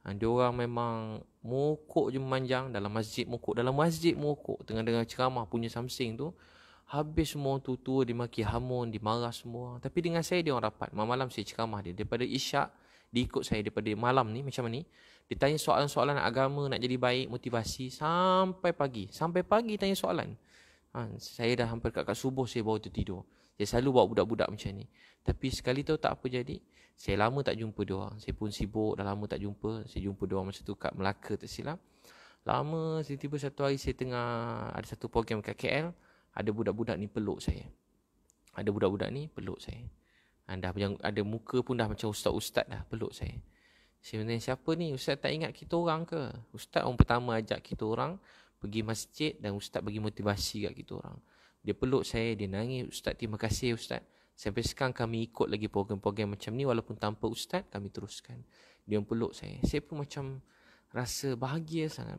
Dia orang memang mokok je memanjang. Dalam masjid mokok. Tengah dengar ceramah punya samsing tu, habis semua orang tua-tua, dia maki hamun, dia marah semua. Tapi dengan saya dia orang rapat. Malam-malam saya ceramah dia. Daripada isyak, dia ikut saya daripada malam ni macam ni. Dia tanya soalan-soalan agama, nak jadi baik, motivasi, sampai pagi. Sampai pagi tanya soalan. Saya dah hampir kat subuh saya baru tertidur. Saya selalu bawa budak-budak macam ni. Tapi sekali tu tak apa jadi. Saya lama tak jumpa dia orang. Saya pun sibuk, dah lama tak jumpa. Saya jumpa dia orang masa tu kat Melaka tak silap. Lama, tiba-tiba satu hari saya tengah ada satu program kat KL. Ada budak-budak ni peluk saya. Dah ada muka pun dah macam ustaz-ustaz dah peluk saya. Saya tanya, siapa ni? Ustaz tak ingat kita orang ke? Ustaz orang pertama ajak kita orang pergi masjid dan ustaz bagi motivasi kat kita orang. Dia peluk saya, dia nangis. Ustaz, terima kasih ustaz. Sampai sekarang kami ikut lagi program-program macam ni walaupun tanpa ustaz kami teruskan. Dia peluk saya. Saya pun macam rasa bahagia sangat.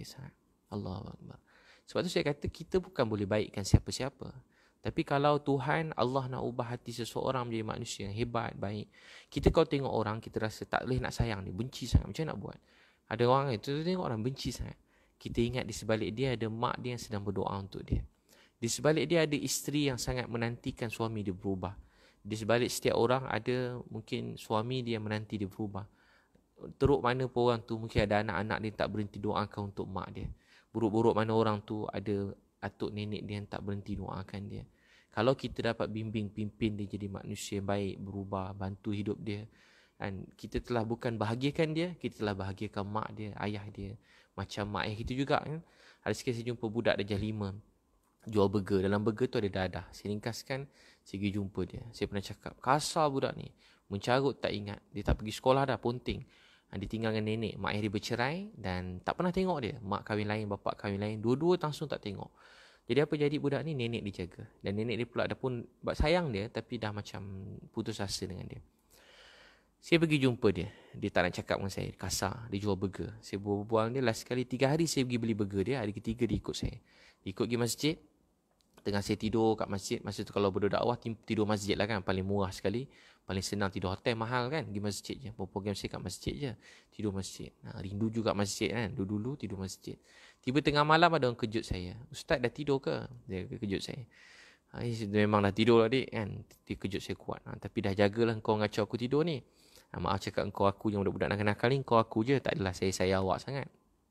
Allahu Akbar. Sebab tu saya kata kita bukan boleh baikkan siapa-siapa. Tapi kalau Tuhan, Allah nak ubah hati seseorang menjadi manusia yang hebat, baik. Kita kalau tengok orang, kita rasa tak boleh nak sayang dia. Benci sangat. Macam mana nak buat? Ada orang itu tengok orang benci sangat. Kita ingat di sebalik dia ada mak dia yang sedang berdoa untuk dia. Di sebalik dia ada isteri yang sangat menantikan suami dia berubah. Di sebalik setiap orang ada mungkin suami dia menanti dia berubah. Teruk mana pun orang tu mungkin ada anak-anak dia tak berhenti doakan untuk mak dia. Buruk-buruk mana orang tu ada atuk nenek dia yang tak berhenti doakan dia. Kalau kita dapat bimbing, pimpin dia jadi manusia yang baik, berubah, bantu hidup dia, dan kita telah bukan bahagiakan dia, kita telah bahagiakan mak dia, ayah dia. Macam mak ayah kita juga kan. Ada sekali saya jumpa budak darjah 5 jual burger. Dalam burger tu ada dadah. Saya ringkaskan, saya pergi jumpa dia. Saya pernah cakap, kasar budak ni, mencarut tak ingat. Dia tak pergi sekolah dah, ponting. Dia tinggal dengan nenek. Mak ayah dia bercerai dan tak pernah tengok dia. Mak kahwin lain, bapak kahwin lain. Dua-dua langsung tak tengok. Jadi apa jadi budak ni? Nenek dijaga. Dan nenek dia pula dah pun sayang dia, tapi dah macam putus asa dengan dia. Saya pergi jumpa dia. Dia tak nak cakap dengan saya. Kasar. Dia jual burger. Saya berbual dia. Last sekali 3 hari saya pergi beli burger dia. Hari ketiga dia ikut saya. Dia ikut pergi masjid. Tengah saya tidur kat masjid. Masa tu kalau berdakwah tidur masjid lah kan. Paling murah sekali. Paling senang tidur hotel mahal kan. Pergi masjid je. Program saya kat masjid je. Tidur masjid. Rindu juga masjid kan. Dulu-dulu tidur masjid. Tiba tengah malam ada orang kejut saya. Ustaz dah tidur ke? Dia kejut saya. Memang dah tidur lah dik kan. Dia kejut saya kuat. Tapi dah jagalah kau ngacau aku tidur ni. Maaf cakap engkau aku yang budak-budak nakal-nakal ni. Engkau aku je. Tak adalah saya awak sangat.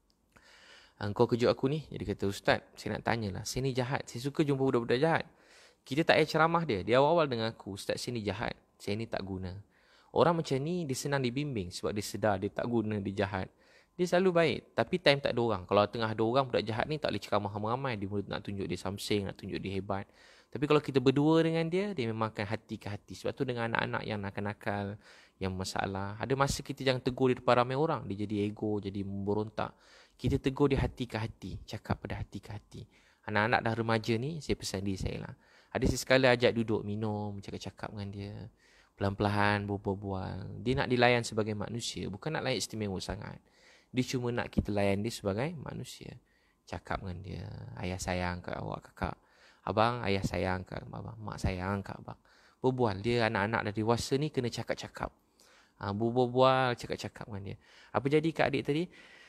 Engkau kejut aku ni. Jadi kata ustaz, saya nak tanyalah. Saya ni jahat. Saya suka jumpa budak-budak jahat. Kita tak payah ceramah dia. Dia awal-awal dengan aku. Ustaz, saya ni jahat. Saya ni tak guna. Orang macam ni dia senang dibimbing. Sebab dia sedar dia tak guna, dia jahat. Dia selalu baik. Tapi time tak ada orang. Kalau tengah ada orang budak jahat ni tak boleh ceramah ramai-ramai. Dia nak tunjuk dia samsing, nak tunjuk dia hebat. Tapi kalau kita berdua dengan dia, dia memang akan hati ke hati. Sebab tu dengan anak-anak yang nakal-nakal, yang masalah. Ada masa kita jangan tegur dia depan ramai orang. Dia jadi ego, jadi memberontak. Kita tegur dia hati ke hati. Cakap pada hati ke hati. Anak-anak dah remaja ni, saya pesan diri saya lah. Ada sesekali ajak duduk, minum, cakap-cakap dengan dia. Pelan-pelan, berbual-bual. Dia nak dilayan sebagai manusia. Bukan nak layan istimewa sangat. Dia cuma nak kita layan dia sebagai manusia. Cakap dengan dia. Ayah sayang kat awak kakak. Abang, ayah sayang kat abang. Mak sayang kat abang. Berbual. Dia anak-anak dah dewasa ni kena cakap-cakap. Berbual, cakap-cakap dengan dia. Apa jadi kat adik tadi?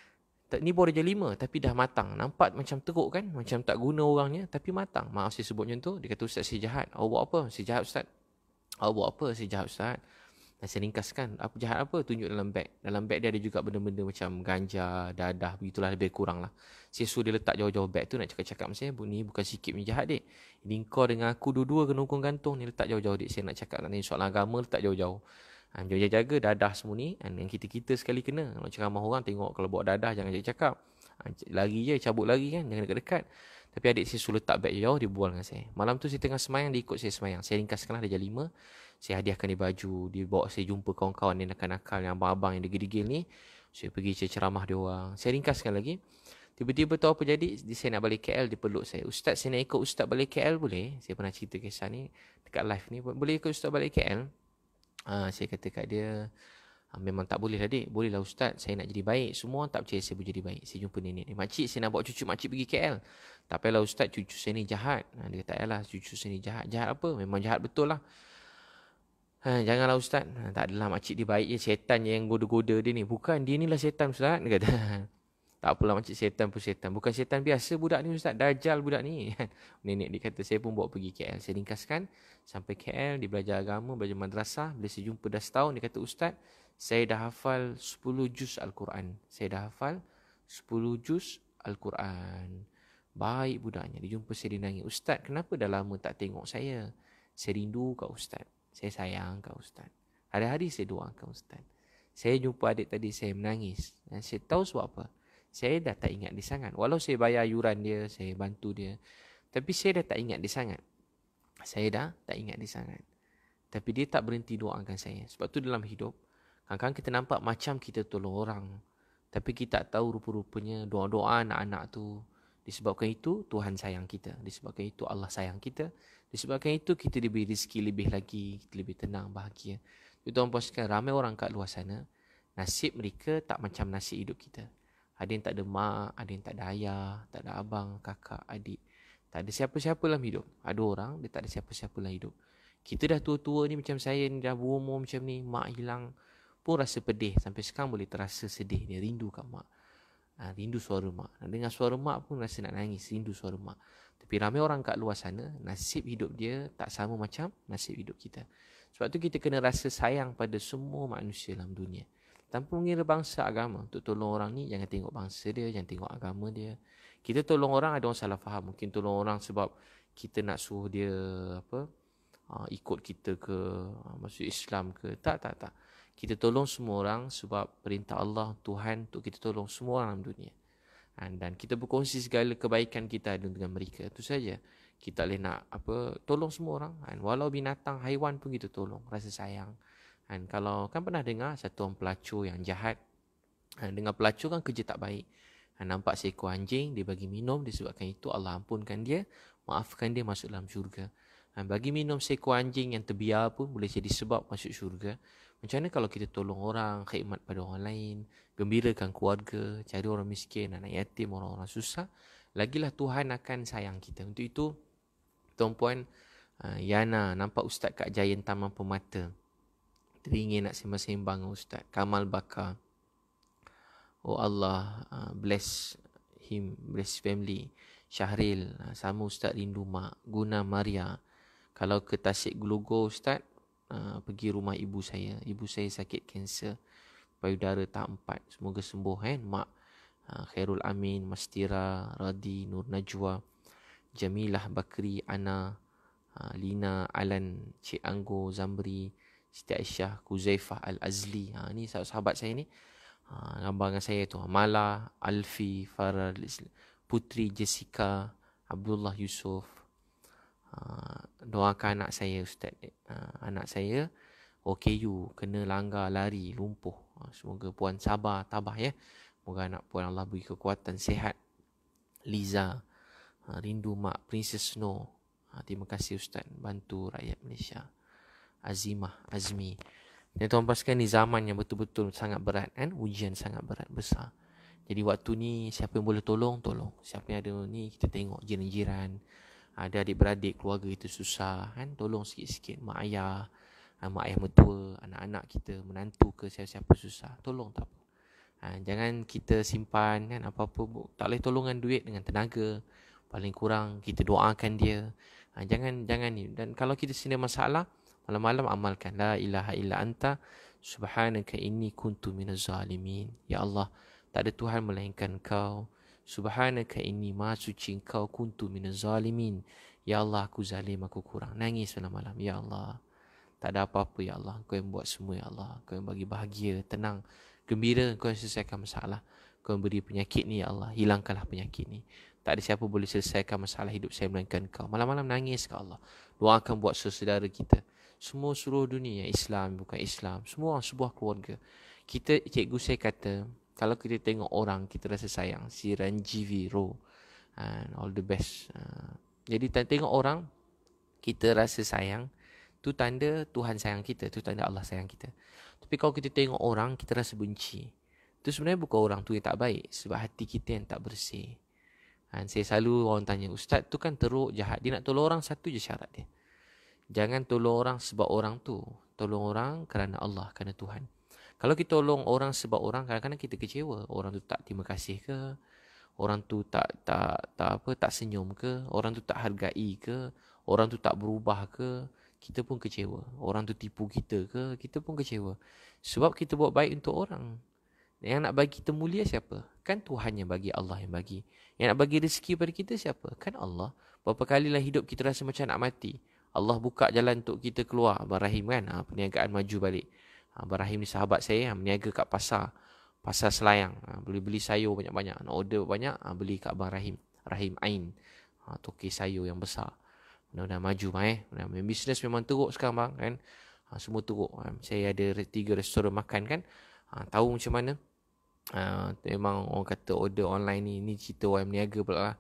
Ni baru darjah 5 tapi dah matang. Nampak macam teruk kan? Macam tak guna orangnya tapi matang. Maaf saya sebut macam tu. Dia kata ustaz saya jahat. Awak buat apa? Saya jahat ustaz. Awak buat apa? Saya jahat ustaz. Dan saya ringkaskan. Apa jahat apa? Tunjuk dalam beg. Dalam beg dia ada juga benda-benda macam ganja, dadah. Begitulah lebih kurang lah. Saya suruh dia letak jauh-jauh beg tu. Nak cakap-cakap dengan saya. Ni bukan sikit punya jahat dek. Ini kau dengan aku dua-dua kena hukum gantung. Ni letak jauh-jauh dek. Saya nak cakap nanti soalan agama letak jauh-jauh. Jaga-jaga dadah semua ni. Dan kita-kita sekali kena. Kalau ceramah orang tengok kalau bawa dadah jangan cakap. Lari je, cabut lari kan. Jangan dekat-dekat. Tapi adik saya suruh letak beg jauh. Dia bual dengan saya. Malam tu saya tengah semayang. Dia ikut saya semayang. Saya ringkaskanlah darjah 5. Saya hadiahkan dia baju. Dia bawa saya jumpa kawan-kawan yang nakal-nakal. Yang abang-abang yang degil-degil ni. Saya pergi ceramah dia orang. Saya ringkaskan lagi. Tiba-tiba tahu apa jadi. Saya nak balik KL. Dia peluk saya. Ustaz saya nak ikut ustaz balik KL boleh? Saya pernah cerita kisah ni. Dekat live ni. Boleh ikut ustaz balik KL? Saya kata kat dia. Memang tak boleh lah dik. Boleh lah ustaz. Saya nak jadi baik. Semua tak percaya saya boleh jadi baik. Saya jumpa nenek ni. Makcik saya nak bawa cucu makcik pergi KL. Tak payahlah ustaz. Cucu saya ni jahat. Dia kata tak payahlah. Cucu saya ni jahat. Jahat apa? Memang jahat betul lah. Janganlah Ustaz. Tak adalah makcik dia baik je. Syaitan yang goda-goda dia ni. Bukan, dia ni lah syaitan Ustaz. Dia kata, tak apalah makcik, syaitan pun syaitan. Bukan syaitan biasa budak ni Ustaz. Dajjal budak ni. Nenek dia kata, saya pun bawa pergi KL. Saya ringkaskan. Sampai KL, dia belajar agama, belajar madrasah. Bila saya jumpa dah setahun, dia kata, Ustaz, saya dah hafal 10 juz Al-Quran. Saya dah hafal 10 juz Al-Quran. Baik budaknya. Dia jumpa saya, dia nangis. Ustaz, kenapa dah lama tak tengok saya? Saya rindu kau Ustaz. Saya sayang kau Ustaz. Hari-hari saya doakan Ustaz. Saya jumpa adik tadi, saya menangis. Dan saya tahu sebab apa. Saya dah tak ingat dia sangat. Walau saya bayar yuran dia, saya bantu dia. Tapi saya dah tak ingat dia sangat. Saya dah tak ingat dia sangat. Tapi dia tak berhenti doakan saya. Sebab tu dalam hidup, kadang-kadang kita nampak macam kita tolong orang. Tapi kita tak tahu rupa-rupanya doa-doa anak-anak tu. Disebabkan itu, Tuhan sayang kita. Disebabkan itu, Allah sayang kita. Disebabkan itu, kita diberi rezeki lebih lagi. Kita lebih tenang, bahagia. Jadi tuan-puan sekalian, ramai orang kat luar sana, nasib mereka tak macam nasib hidup kita. Ada yang tak ada mak, ada yang tak ada ayah, tak ada abang, kakak, adik. Tak ada siapa-siapa dalam hidup. Ada orang, dia tak ada siapa-siapa dalam hidup. Kita dah tua-tua ni macam saya ni, dah berumur macam ni, mak hilang, pun rasa pedih. Sampai sekarang boleh terasa sedih. Dia rindu kat mak. Rindu suara mak. Dengar suara mak pun rasa nak nangis. Rindu suara mak. Tapi ramai orang kat luar sana, nasib hidup dia tak sama macam nasib hidup kita. Sebab tu kita kena rasa sayang pada semua manusia dalam dunia. Tanpa mengira bangsa agama. Untuk tolong orang ni, jangan tengok bangsa dia, jangan tengok agama dia. Kita tolong orang, ada orang salah faham. Mungkin tolong orang sebab kita nak suruh dia ikut kita ke, masuk Islam ke. Tak. Kita tolong semua orang sebab perintah Allah, Tuhan untuk kita tolong semua orang dalam dunia. Dan kita berkongsi segala kebaikan kita dengan mereka. Itu saja. Kita boleh nak tolong semua orang. Walau binatang, haiwan pun kita tolong. Rasa sayang. Kalau kan pernah dengar satu orang pelacur yang jahat. Dengar pelacur kan kerja tak baik. Nampak seekor anjing, dia bagi minum. Disebabkan itu Allah ampunkan dia, maafkan dia masuk dalam syurga. Bagi minum seekor anjing yang terbiar pun boleh jadi sebab masuk syurga. Macam mana kalau kita tolong orang, khidmat pada orang lain, gembirakan keluarga, cari orang miskin, anak yatim, orang-orang susah, lagilah Tuhan akan sayang kita. Untuk itu, tuan-puan, Yana nampak Ustaz kat Giant Taman Permata. Teringin nak sembang-sembang dengan Ustaz. Kamal Bakar. Oh Allah, bless him, bless family. Syahril, sama Ustaz rindu mak. Guna Maria. Kalau ke Tasik Gelogo Ustaz, pergi rumah ibu saya. Ibu saya sakit kanser payudara tahap 4. Semoga sembuh mak. Khairul Amin, Mastira, Radi, Nur Najwa, Jamilah Bakri, Ana, Lina, Alan, Cik Anggo, Zamri, Siti Aisyah, Kuzaifah Al-Azli. Ni sahabat saya ni. Gambar dengan saya tu. Mala, Alfi, Farah, Putri, Jessica, Abdullah Yusof. Doakan anak saya Ustaz. Anak saya OKU, kena langgar lari, lumpuh. Semoga puan sabar, tabah ya. Semoga anak puan Allah beri kekuatan, sihat. Liza, rindu mak. Princess Snow, terima kasih Ustaz, bantu rakyat Malaysia. Azimah, Azmi. Dan tuan paskan ni zaman yang betul-betul sangat berat kan. Ujian sangat berat, besar. Jadi waktu ni siapa yang boleh tolong, tolong. Siapa yang ada ni, kita tengok jiran-jiran. Ada adik-beradik, keluarga kita susah kan. Tolong sikit-sikit. Mak ayah mertua, anak-anak kita, menantu ke, siapa-siapa susah. Tolong tak apa. Jangan kita simpan kan apa-apa. Tak boleh tolongan duit dengan tenaga. Paling kurang kita doakan dia. Jangan ni. Dan kalau kita sini masalah, malam-malam amalkan. La ilaha illa anta subhanaka inni kuntu minaz zalimin. Ya Allah, tak ada Tuhan melainkan Kau. Subhanaka inni maha suci Engkau, kuntu minaz zalimin. Ya Allah, aku zalim, aku kurang. Nangis malam-malam. Ya Allah, tak ada apa-apa ya Allah. Kau yang buat semua ya Allah. Kau yang bagi bahagia, tenang, gembira. Kau yang selesaikan masalah. Kau yang beri penyakit ni ya Allah. Hilangkanlah penyakit ni. Tak ada siapa boleh selesaikan masalah hidup saya melainkan Kau. Malam-malam nangis ke Allah. Doakan buat saudara kita. Semua seluruh dunia, Islam, bukan Islam. Semua orang sebuah keluarga. Kita, cikgu saya kata, kalau kita tengok orang, kita rasa sayang. Si Ranjivi Ro, all the best. Jadi tengok orang, kita rasa sayang. Tu tanda Tuhan sayang kita. Tu tanda Allah sayang kita. Tapi kalau kita tengok orang, kita rasa benci. Tu sebenarnya bukan orang tu yang tak baik. Sebab hati kita yang tak bersih. Saya selalu orang tanya, Ustaz tu kan teruk, jahat. Dia nak tolong orang, satu je syarat dia. Jangan tolong orang sebab orang tu. tolong orang kerana Allah, kerana Tuhan. Kalau kita tolong orang sebab orang, kadang-kadang kita kecewa. Orang tu tak terima kasih ke? Orang tu tak senyum ke? Orang tu tak hargai ke? Orang tu tak berubah ke? Kita pun kecewa. Orang tu tipu kita ke? Kita pun kecewa. Sebab kita buat baik untuk orang. Yang nak bagi kita mulia siapa? Kan Tuhan yang bagi, Allah yang bagi. Yang nak bagi rezeki pada kita siapa? Kan Allah. Berapa kalilah hidup kita rasa macam nak mati. Allah buka jalan untuk kita keluar. Abang Rahim kan, perniagaan maju balik. Abang Rahim ni sahabat saya, berniaga kat pasar Selayang. Boleh beli sayur banyak-banyak. Nak order banyak, beli kat Abang Rahim. Rahim Ain. Tokey sayur yang besar. Mudah-mudahan maju bang. Bisnes memang teruk sekarang bang kan. Semua teruk. Saya ada 3 restoran makan kan. Tahu macam mana. Memang orang kata order online ni cerita orang berniaga pula lah.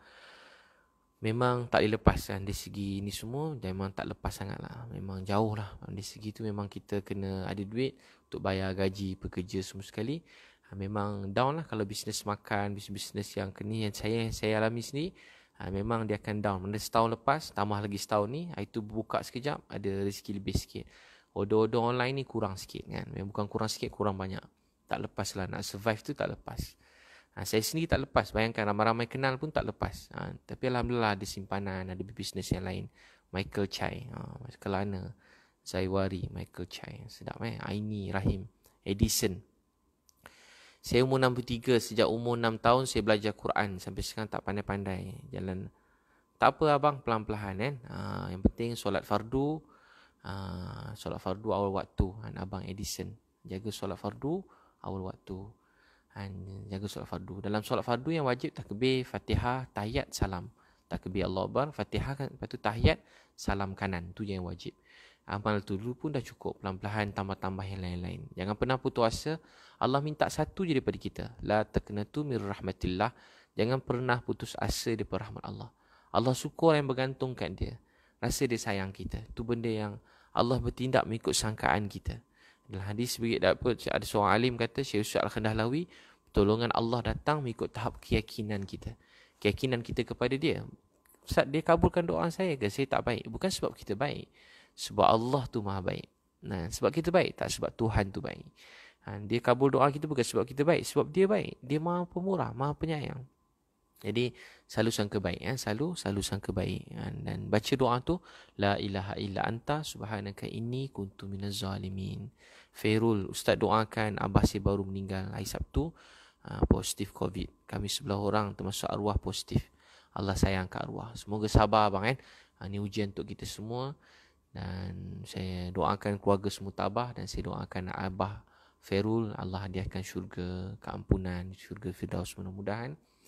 Memang tak boleh lepas kan. Dari segi ni semua memang tak lepas sangat lah. Memang jauh lah. Dari segi tu memang kita kena ada duit untuk bayar gaji pekerja semua sekali. Memang down lah kalau bisnes makan, bisnes yang kini yang saya alami sendiri. Memang dia akan down. Mana setahun lepas, tambah lagi setahun ni, itu buka sekejap, ada rezeki lebih sikit. Order-order online ni kurang sikit kan. Memang bukan kurang sikit, kurang banyak. Tak lepas lah. Nak survive tu tak lepas. Saya sendiri tak lepas. Bayangkan ramai-ramai kenal pun tak lepas. Tapi Alhamdulillah ada simpanan, ada bisnes yang lain. Michael Chai, Kelana, Zaiwari, Michael Chai. Sedap Aini, Rahim, Edison. Saya umur 63. Sejak umur 6 tahun saya belajar Quran. Sampai sekarang tak pandai-pandai. Jalan. Tak apa abang, pelan-pelan kan. Yang penting solat fardu. Solat fardu awal waktu. Abang Edison. Jaga solat fardu awal waktu. Jaga solat fardu. Dalam solat fardu yang wajib takbir, Fatihah, tahiyat, salam. Takbir Allah Akbar, Fatihah kan, lepas tu tahiyat, salam kanan. Tu yang wajib. Amal tu dulu pun dah cukup. Pelan-pelan tambah-tambah yang lain-lain. Jangan pernah putus asa. Allah minta satu je daripada kita. La taqnatu mir rahmatillah. Jangan pernah putus asa daripada rahmat Allah. Allah suka orang yang bergantung kat dia. Rasa dia sayang kita. Tu benda yang Allah bertindak mengikut sangkaan kita. Dalam hadis ada seorang alim kata, Syekh Ustaz Al-Khandahlawi, pertolongan Allah datang mengikut tahap keyakinan kita. Keyakinan kita kepada dia. Ustaz, dia kabulkan doa saya ke? Saya tak baik. Bukan sebab kita baik. Sebab Allah tu maha baik. Sebab kita baik. Tak sebab Tuhan tu baik. Dia kabul doa kita bukan sebab kita baik. Sebab dia baik. Dia maha pemurah, maha penyayang. Jadi selalu sangka baik. Selalu sangka baik. Dan baca doa tu, La ilaha illa anta subhanaka inni kuntu minaz zalimin. Fairul, Ustaz doakan abah saya baru meninggal hari Sabtu, positif COVID. Kami 11 orang termasuk arwah positif. Allah sayang ke arwah. Semoga sabar abang kan. Ini ujian untuk kita semua. Dan saya doakan keluarga semua tabah. Dan saya doakan abah Fairul, Allah hadiahkan syurga, keampunan, syurga Firdaus mudah-mudahan.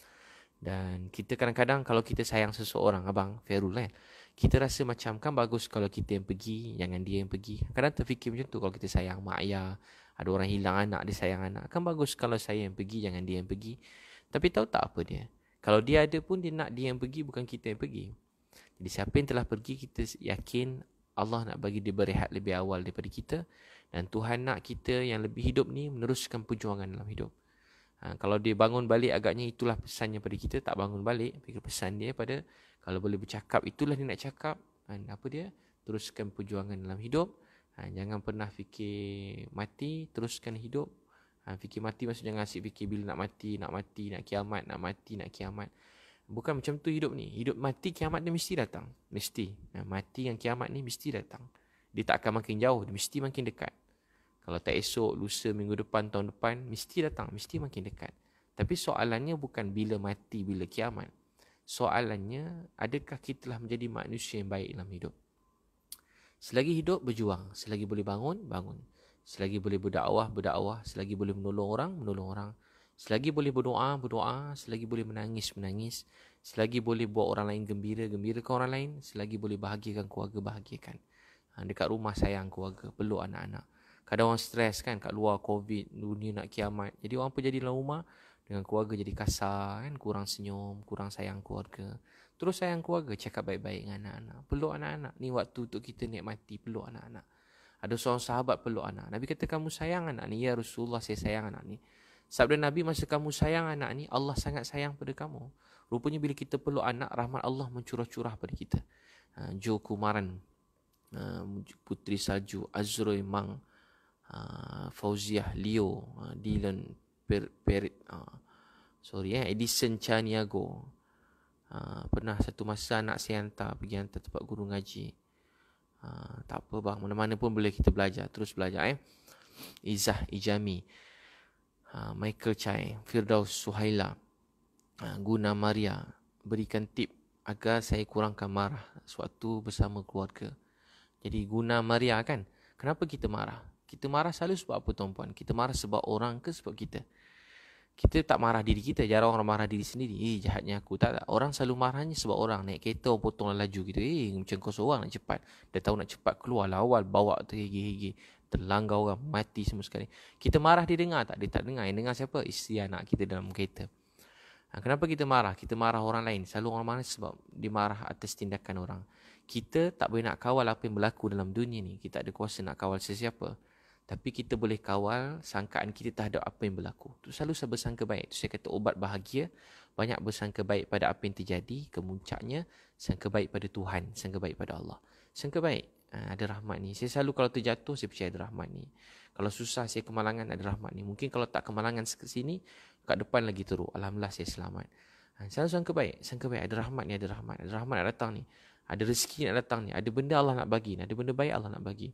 Dan kita kadang-kadang kalau kita sayang seseorang, abang Fairul kan, kita rasa macam kan bagus kalau kita yang pergi, jangan dia yang pergi. Kadang terfikir macam tu kalau kita sayang mak ayah, ada orang hilang anak, dia sayang anak. Kan bagus kalau saya yang pergi, jangan dia yang pergi. Tapi tahu tak apa dia? Kalau dia ada pun dia nak dia yang pergi, bukan kita yang pergi. Jadi siapa yang telah pergi, kita yakin Allah nak bagi dia berehat lebih awal daripada kita. Dan Tuhan nak kita yang lebih hidup ni meneruskan perjuangan dalam hidup. Kalau dia bangun balik, agaknya itulah pesannya pada kita. Tak bangun balik, fikir pesan dia pada kalau boleh bercakap, itulah dia nak cakap. Apa dia? Teruskan perjuangan dalam hidup. Jangan pernah fikir mati, teruskan hidup. Fikir mati maksudnya jangan asyik fikir bila nak mati, nak kiamat, nak mati, nak kiamat. Bukan macam tu hidup ni. Hidup mati, kiamat dia mesti datang. Mesti. Mati yang kiamat ni mesti datang. Dia tak akan makin jauh, dia mesti makin dekat. Kalau tak esok, lusa, minggu depan, tahun depan, mesti datang, mesti makin dekat. Tapi soalannya bukan bila mati, bila kiamat. Soalannya, adakah kita telah menjadi manusia yang baik dalam hidup? Selagi hidup, berjuang. Selagi boleh bangun, bangun. Selagi boleh berdakwah, berdakwah. Selagi boleh menolong orang, menolong orang. Selagi boleh berdoa, berdoa. Selagi boleh menangis, menangis. Selagi boleh buat orang lain gembira, gembirakan orang lain. Selagi boleh bahagiakan keluarga, bahagiakan. Dekat rumah sayang keluarga, peluk anak-anak. Kadang orang stres kan kat luar COVID, dunia nak kiamat. Jadi orang pun jadi dalam rumah dengan keluarga jadi kasar kan, kurang senyum, kurang sayang keluarga. Terus sayang keluarga, cakap baik-baik dengan anak-anak. Peluk anak-anak. Ni waktu untuk kita nikmati, peluk anak-anak. Ada seorang sahabat peluk anak. Nabi kata, kamu sayang anak ni? Ya Rasulullah, saya sayang anak ni. Sabda Nabi, masa kamu sayang anak ni, Allah sangat sayang pada kamu. Rupanya bila kita peluk anak, rahmat Allah mencurah-curah pada kita. Joe Kumaran Puteri Salju, Azroy Mang, Fauziah, Liew, Dylan Perit, Edison Chaniago. Pernah satu masa anak saya pergi hantar tempat guru ngaji. Tak apa bang, mana-mana pun boleh kita belajar, terus belajar. Izzah Ijami, Michael Chai, Firdaus Suhaila, Guna Maria, berikan tip agar saya kurangkan marah sewaktu bersama keluarga. Jadi Guna Maria kan, kenapa kita marah? Kita marah selalu sebab apa tuan-puan? Kita marah sebab orang ke sebab kita? Kita tak marah diri kita, jarang orang marah diri sendiri. Jahatnya aku. Tak. Orang selalu marahnya sebab orang. Naik kereta, orang potong laju gitu. Macam kau seorang nak cepat. Dah tahu nak cepat keluar lah awal, bawa tu hegi-hegi. Terlanggar orang, mati semua sekali. Kita marah dia dengar tak? Dia tak dengar. Yang dengar siapa? Isteri anak kita dalam kereta. Kenapa kita marah? Kita marah orang lain. Selalu orang marah sebab dia marah atas tindakan orang. Kita tak boleh nak kawal apa yang berlaku dalam dunia ni. Kita tak ada kuasa nak kawal sesiapa. Tapi kita boleh kawal sangkaan kita terhadap apa yang berlaku. Itu selalu saya bersangka baik. Itu saya kata obat bahagia. Banyak bersangka baik pada apa yang terjadi. Kemuncaknya, sangka baik pada Tuhan. Sangka baik pada Allah. Sangka baik, ada rahmat ni. Saya selalu kalau terjatuh, saya percaya ada rahmat ni. Kalau susah, saya kemalangan, ada rahmat ni. Mungkin kalau tak kemalangan ke sini, kat depan lagi teruk. Alhamdulillah saya selamat. Selalu sangka baik. Sangka baik, ada rahmat ni, ada rahmat. Ada rahmat nak datang ni. Ada rezeki nak datang ni. Ada benda Allah nak bagi. Ada benda baik Allah nak bagi.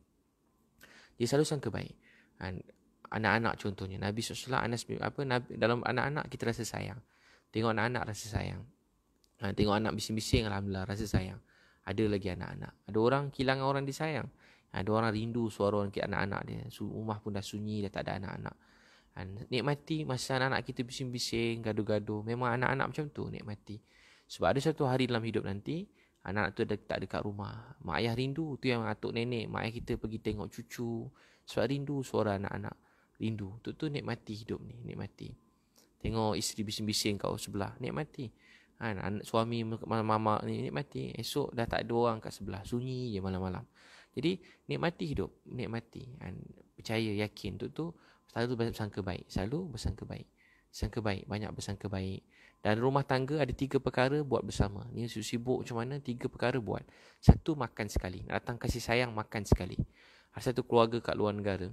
Dia selalu sangka baik. Anak-anak contohnya, Nabi SAW, dalam anak-anak kita rasa sayang. Tengok anak-anak rasa sayang. Tengok anak bising-bising, alhamdulillah rasa sayang. Ada lagi anak-anak. Ada orang kehilangan orang disayang. Ada orang rindu suara orang anak-anak dia. Rumah pun dah sunyi, dah tak ada anak-anak. Nikmati masa anak-anak kita bising-bising, gaduh-gaduh. Memang anak-anak macam tu, nikmati. Sebab ada satu hari dalam hidup nanti, anak tu tak dekat rumah. Mak ayah rindu. Tu yang atuk nenek. Mak ayah kita pergi tengok cucu. Sebab rindu suara anak-anak. Rindu. Tu nikmati hidup ni. Nikmati. Tengok isteri bising-bising kau sebelah. Nikmati. Anak suami mama ni nikmati. Esok dah tak ada orang kat sebelah. Sunyi je malam-malam. Jadi nikmati hidup. Nikmati. Percaya, yakin. Tu selalu bersangka baik. Selalu bersangka baik. Sangka baik. Banyak bersangka baik. Dan rumah tangga ada 3 perkara buat bersama. Ni sibuk macam mana, 3 perkara buat. 1, makan sekali. Nak datang kasih sayang, makan sekali. Ada satu keluarga kat luar negara.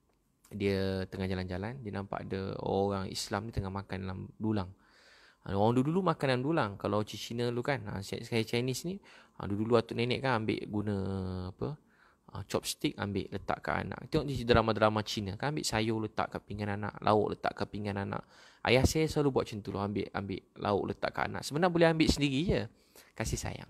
Dia tengah jalan-jalan. Dia nampak ada orang Islam ni tengah makan dalam dulang. Orang dulu makan dalam dulang. Kalau Cina dulu kan. Saya Chinese ni. Dulu atuk nenek kan ambil guna chopstick, ambil letak kat anak. Tengok di drama-drama Cina kan, ambil sayur letak kat pinggan anak, lauk letak kat pinggan anak. Ayah saya selalu buat macam tu lah, ambil lauk letak kat anak. Sebenarnya boleh ambil sendiri je. Kasih sayang.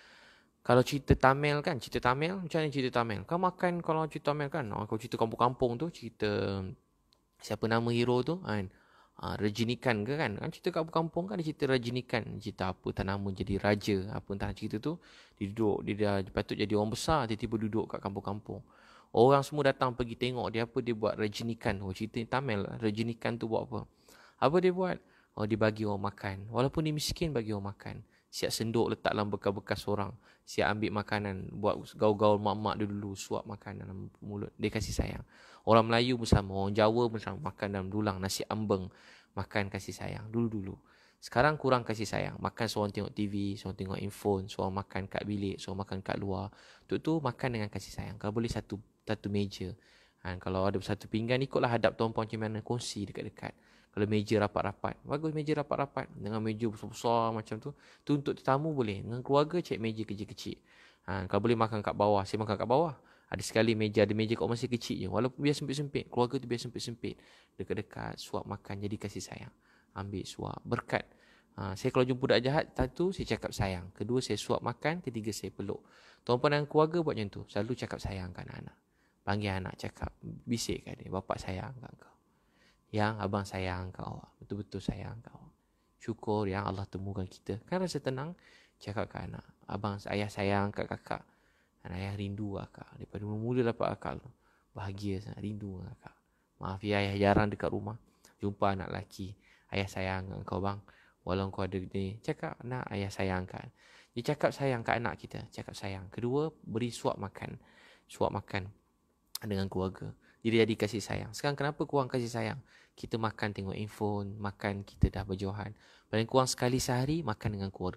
Kalau cerita Tamil kan, cerita Tamil, macam mana cerita Tamil? Kau makan kalau cerita Tamil kan, kalau cerita kampung-kampung tu, cerita siapa nama hero tu kan, Rajinikan ke kan? Cerita kampung-kampung kan, dia cerita Rajinikan, cerita apa tak nama jadi raja, apa entah cerita tu. Dia duduk, dia dah patut jadi orang besar, tiba-tiba duduk kat kampung-kampung. Orang semua datang pergi tengok dia apa dia buat. Rajinikan. Cerita Tamil, Rajinikan tu buat apa? Apa dia buat? Dia bagi orang makan. Walaupun dia miskin, bagi orang makan. Siap senduk letak dalam bekas-bekas orang. Siap ambil makanan. Buat gaul-gaul mak-mak dia dulu. Suap makan dalam mulut. Dia kasih sayang. Orang Melayu bersama. Orang Jawa bersama. Makan dalam dulang. Nasi ambeng. Makan kasih sayang. Dulu-dulu. Sekarang kurang kasih sayang. Makan seorang tengok TV. Seorang tengok handphone. Seorang makan kat bilik. Seorang makan kat luar. Tu makan dengan kasih sayang. Kalau boleh satu meja. Kalau ada satu pinggan, ikutlah hadap tuan-puan macam mana. Kongsi dekat-dekat. Kalau meja rapat-rapat, bagus meja rapat-rapat. Dengan meja besar-besar macam tu. Tu untuk tetamu boleh. Dengan keluarga cek meja kecil-kecil. Kalau boleh makan kat bawah, saya makan kat bawah. Ada sekali ada meja kat masih kecil je. Walaupun biar sempit-sempit. Keluarga tu biar sempit-sempit. Dekat-dekat, suap makan, jadi kasih sayang. Ambil suap, berkat. Saya kalau jumpa budak jahat, satu, saya cakap sayang. Kedua, saya suap makan. Ketiga, saya peluk. Tuan-puan dan keluarga buat macam tu. Selalu cakap sayang kat anak-anak. Panggil anak, cakap. Bisik kat dia. Bapak sayang kat kau. Yang abang sayang kau. Betul-betul sayang kau. Syukur yang Allah temukan kita. Kan rasa tenang. Cakap kat anak. Ayah sayang kat kakak. Dan ayah rindu kakak. Daripada mula-mula dapat akak. Bahagia sangat. Rindu kakak. Maaf ya, ayah jarang dekat rumah. Jumpa anak lelaki. Ayah sayang kat kau bang. Walau kau ada ni. Cakap nak ayah sayang kat. Dia cakap sayang kat anak kita. Cakap sayang. Kedua, beri suap makan. Suap makan. Dengan keluarga. Jadi kasih sayang. Sekarang kenapa kurang kasih sayang? Kita makan tengok handphone, makan kita dah berjauhan. Paling kurang sekali sehari makan dengan keluarga.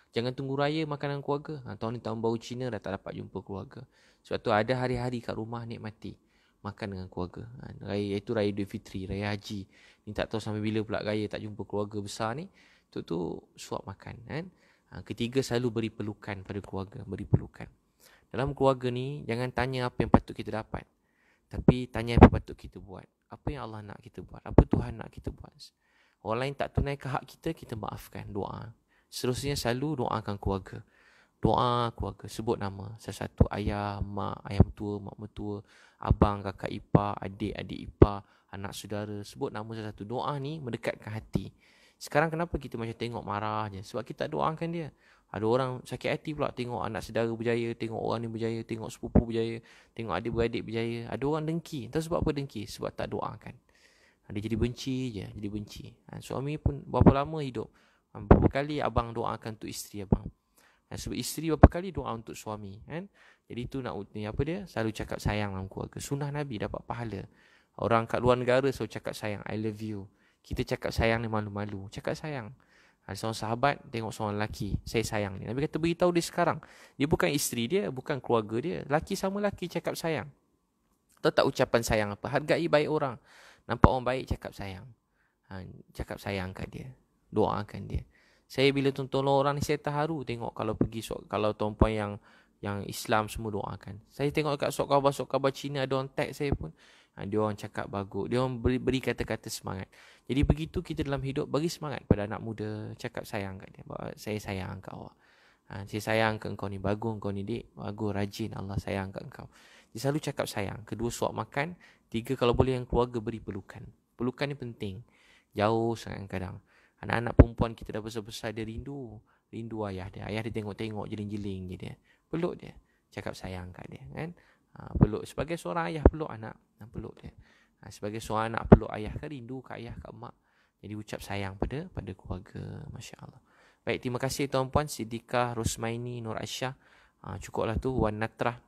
Jangan tunggu raya makanan keluarga. Tahun ni tahun baru Cina dah tak dapat jumpa keluarga. Sebab tu ada hari-hari kat rumah nikmati makan dengan keluarga. Iaitu raya Idul Fitri, raya haji. Ni tak tahu sampai bila pula raya tak jumpa keluarga besar ni. Tu suap makan kan. Ketiga, selalu beri pelukan pada keluarga, beri pelukan. Dalam keluarga ni jangan tanya apa yang patut kita dapat, tapi tanya apa patut kita buat. Apa yang Allah nak kita buat, apa Tuhan nak kita buat. Orang lain tak tunaikan hak kita, kita maafkan, doa. Seterusnya selalu doakan keluarga. Doa keluarga, sebut nama satu-satu, ayah, mak, ayah mertua, mak mertua, abang, kakak ipar, adik, adik ipar, anak saudara. Sebut nama satu-satu. Doa ni mendekatkan hati. Sekarang kenapa kita macam tengok marah je? Sebab kita tak doakan dia. Ada orang sakit hati pula tengok anak saudara berjaya, tengok orang ni berjaya, tengok sepupu berjaya, tengok adik-beradik berjaya. Ada orang dengki. Entah sebab apa dengki? Sebab tak doakan. Dia jadi benci je, jadi benci. Suami pun berapa lama hidup? Berapa kali abang doakan untuk isteri abang? Sebab isteri berapa kali doa untuk suami kan? Jadi tu nak ni apa dia? Selalu cakap sayang dalam keluarga. Sunnah Nabi dapat pahala. Orang kat luar negara selalu cakap sayang, I love you. Kita cakap sayang ni malu-malu. Cakap sayang. Ada seorang sahabat tengok seorang lelaki, saya sayang ni. Nabi kata beritahu dia sekarang. Dia bukan isteri dia, bukan keluarga dia. Laki sama laki cakap sayang. Tahu tak ucapan sayang apa? Hargai baik orang. Nampak orang baik cakap sayang. Cakap sayang kat dia. Doakan dia. Saya bila tolong orang ni saya terharu tengok kalau pergi kalau tuan-puan yang Islam semua doakan. Saya tengok dekat sok khabar Cina ada orang tag saya pun. Dia orang cakap bagus. Dia orang beri kata-kata semangat. Jadi begitu kita dalam hidup bagi semangat pada anak muda, cakap sayang kat dia. Saya sayang kat awak. Saya sayang kat engkau ni, bagus engkau ni dik, bagus rajin, Allah sayang kat engkau. Dia selalu cakap sayang. Kedua, suap makan. Tiga, kalau boleh yang keluarga beri pelukan. Pelukan ni penting. Jauh sangat kadang. Anak-anak perempuan kita dah besar-besar dia rindu ayah dia. Ayah dia tengok-tengok jeling-jeling je dia. Peluk dia. Cakap sayang kat dia kan. Peluk sebagai seorang ayah peluk anak, peluk dia. Sebagai seorang anak peluk ayah kan, rindu kat ayah kat mak. Jadi ucap sayang pada keluarga. Masya-Allah. Baik, terima kasih tuan-puan Siddiqah, Rosmaini, Nur Aisyah. Cukuplah tu. Wan Natrah,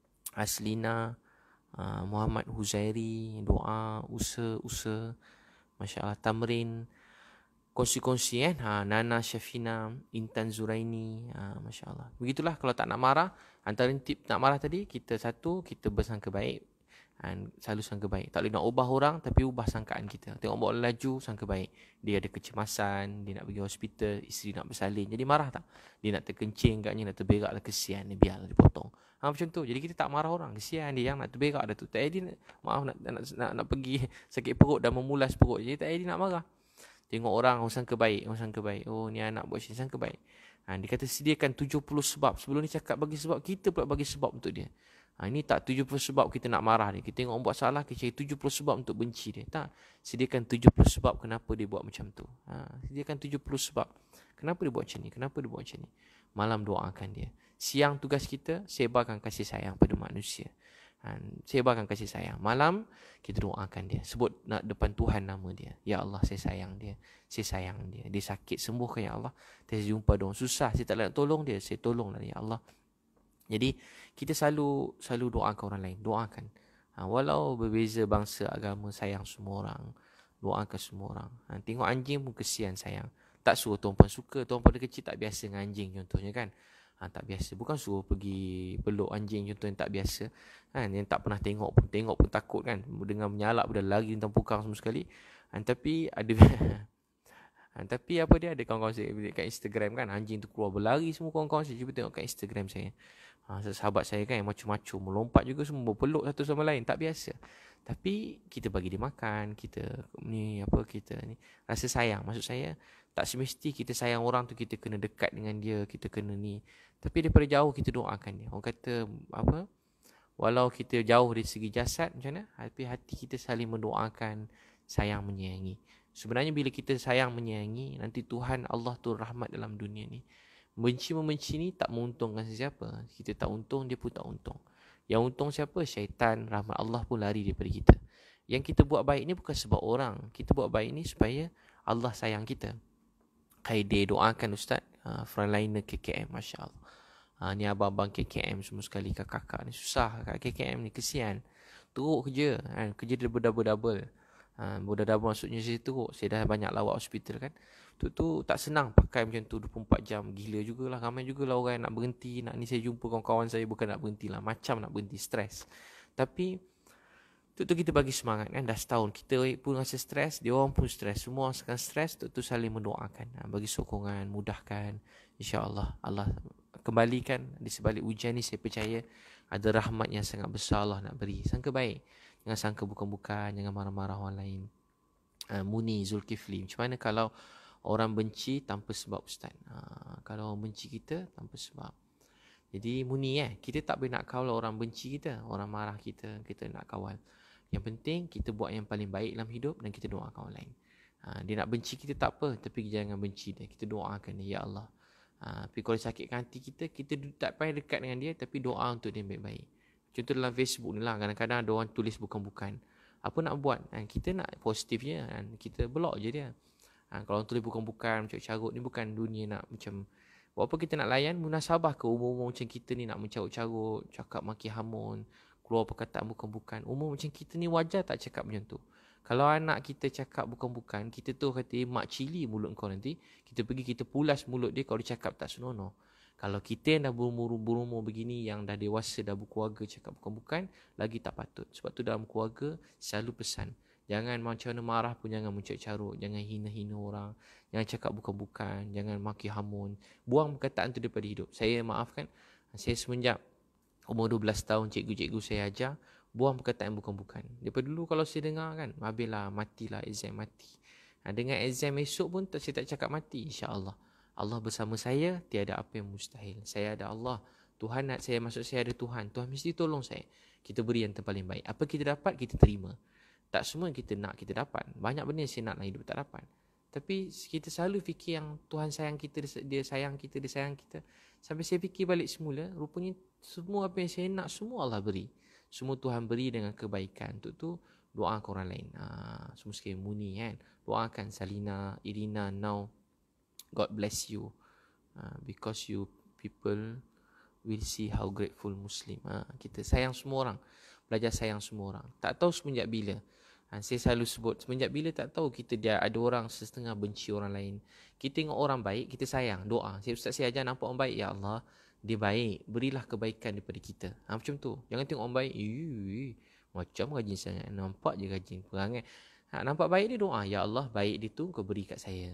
Aslina, Muhammad Huzairi, doa, usaha. Masya-Allah. Tamrin, kongsi-kongsi kan. Nana Syafina, Intan Zuraini, masya-Allah. Begitulah kalau tak nak marah, antara tip nak marah tadi, kita bersangka baik. Selalu sangka baik. Tak boleh nak ubah orang, tapi ubah sangkaan kita. Tengok bawa laju, sangka baik. Dia ada kecemasan, dia nak pergi hospital, isteri nak bersalin. Jadi marah tak? Dia nak terkencing katnya, nak terberak lah, kesian ni, biarlah dipotong. Macam tu. Jadi kita tak marah orang. Kesian dia yang nak terberak dah tu. Tak ada maaf nak pergi sakit perut dan memulas perut. Jadi tak ada nak marah. Tengok orang, sangka baik. Oh, ni anak buat sini, sangka baik. Dia kata sediakan 70 sebab. Sebelum ni cakap bagi sebab, kita pula bagi sebab untuk dia. Ini tak 70 sebab kita nak marah dia. Kita tengok orang buat salah, kita cari 70 sebab untuk benci dia. Tak. Sediakan 70 sebab kenapa dia buat macam tu. Sediakan 70 sebab. Kenapa dia buat macam ni? Kenapa dia buat macam ni? Malam doakan dia. Siang tugas kita, sebarkan kasih sayang pada manusia. Sebarkan kasih sayang. Malam kita doakan dia. Sebut depan Tuhan nama dia. Ya Allah, saya sayang dia. Saya sayang dia. Dia sakit, sembuhkan ya Allah. Saya jumpa dia susah, saya tak nak tolong dia. Saya tolonglah ya Allah. Jadi kita selalu doakan orang lain. Doakan. Walau berbeza bangsa, agama, sayang semua orang. Doakan semua orang. Tengok anjing pun kesian sayang. Tak suruh tuan-puan suka. Tuan-puan kecil tak biasa dengan anjing contohnya kan. Tak biasa. Bukan suruh pergi peluk anjing contoh yang tak biasa. Yang tak pernah tengok pun takut kan. Dengan menyalak pada lari tentang pukang semua sekali. Tapi ada tapi apa dia ada kawan-kawan saya kat Instagram kan. Anjing tu keluar berlari semua kawan-kawan saya. Cuba tengok kat Instagram saya. Sahabat saya kan yang macam-macam. Melompat juga semua. Berpeluk satu sama lain. Tak biasa. Tapi kita bagi dia makan. Kita ni rasa sayang. Maksud saya tak semesti kita sayang orang tu kita kena dekat dengan dia. Kita kena ni. Tapi daripada jauh kita doakan dia. Orang kata apa? Walau kita jauh dari segi jasad macam mana? Tapi hati kita saling mendoakan. Sayang menyayangi. Sebenarnya bila kita sayang menyayangi, nanti Tuhan Allah tu rahmat dalam dunia ni. Membenci ni tak menguntungkan sesiapa. Kita tak untung, dia pun tak untung. Yang untung siapa? Syaitan, rahmat Allah pun lari daripada kita. Yang kita buat baik ni bukan sebab orang. Kita buat baik ni supaya Allah sayang kita. Dia doakan Ustaz, frontliner KKM, Masya Allah. Ni abang-abang KKM semua sekali, kakak-kakak ni susah kat KKM ni, kesian. Teruk kerja, kerja dia double-double. Double maksudnya saya teruk. Saya dah banyak lawat hospital kan. Tu tak senang pakai macam tu 24 jam. Gila jugalah. Ramai jugalah orang yang nak berhenti. Nak ni saya jumpa kawan-kawan saya bukan nak berhenti lah. Macam nak berhenti, stres. Tapi tu kita bagi semangat kan. Dah setahun kita pun rasa stres, dia orang pun stres. Semua orang sekarang stres, tu saling mendoakan. Bagi sokongan, mudahkan. InsyaAllah Allah kembalikan di sebalik ujian ni. Saya percaya ada rahmat yang sangat besar Allah nak beri. Sangka baik. Jangan sangka bukan-bukan. Jangan marah-marah orang lain. Muni Zulkifli, macam mana kalau orang benci tanpa sebab, Ustaz? Kalau orang benci kita tanpa sebab. Jadi Muni kita tak boleh nak kawal orang benci kita, orang marah kita nak kawal. Yang penting kita buat yang paling baik dalam hidup dan kita doakan orang lain. Dia nak benci kita tak apa, tapi jangan benci dia. Kita doakan dia, ya Allah. Tapi kalau sakitkan hati kita tak payah dekat dengan dia, tapi doa untuk dia baik-baik. Contoh dalam Facebook ni lah, kadang-kadang ada orang tulis bukan-bukan. Apa nak buat? Kita nak positifnya, kita block je dia. Kalau orang tulis bukan-bukan, macam carut ni bukan dunia nak macam buat apa kita nak layan. Munasabah ke umur-umur macam kita ni nak mencarut-carut, cakap maki hamun, keluar perkataan bukan-bukan. Umur macam kita ni wajar tak cakap macam tu? Kalau anak kita cakap bukan-bukan, kita tu kata mak cili mulut kau nanti, kita pergi kita pulas mulut dia kalau dia cakap tak senonoh. Kalau kita yang dah berumur begini, yang dah dewasa, dah berkeluarga, cakap bukan-bukan, lagi tak patut. Sebab tu dalam keluarga selalu pesan, jangan macam mana marah pun jangan mencarut-carut, jangan hina-hina orang, jangan cakap bukan-bukan, jangan maki hamun. Buang perkataan tu daripada hidup. Saya maafkan, saya semenjak umur 12 tahun cikgu-cikgu saya ajar, buang perkataan bukan-bukan. Daripada dulu kalau saya dengar kan, habislah, matilah, exam mati. Dengan exam esok pun saya tak cakap mati, insya-Allah. Allah bersama saya, tiada apa yang mustahil. Saya ada Allah. Tuhan nak saya masuk, saya ada Tuhan. Tuhan mesti tolong saya. Kita beri yang terpaling baik. Apa kita dapat, kita terima. Tak semua yang kita nak, kita dapat. Banyak benda yang saya nak dalam hidup, tak dapat. Tapi kita selalu fikir yang Tuhan sayang kita, dia sayang kita, dia sayang kita. Sampai saya fikir balik semula, rupanya semua apa yang saya nak, semua Allah beri. Semua Tuhan beri dengan kebaikan. Untuk tu, doa ke orang lain. Semua sekali Muni kan. Doakan Salina, Irina, now. God bless you. Because you people will see how grateful Muslim. Kita sayang semua orang. Belajar sayang semua orang. Tak tahu semenjak bila. Saya selalu sebut, semenjak bila tak tahu kita dia ada orang setengah benci orang lain. Kita tengok orang baik, kita sayang, doa. Ustaz saya ajar nampak orang baik, ya Allah, dia baik, berilah kebaikan daripada kita. Macam tu. Jangan tengok orang baik, macam rajin sangat. Nampak je rajin, perangai. Nampak baik dia doa, ya Allah, baik dia tu kau beri kat saya.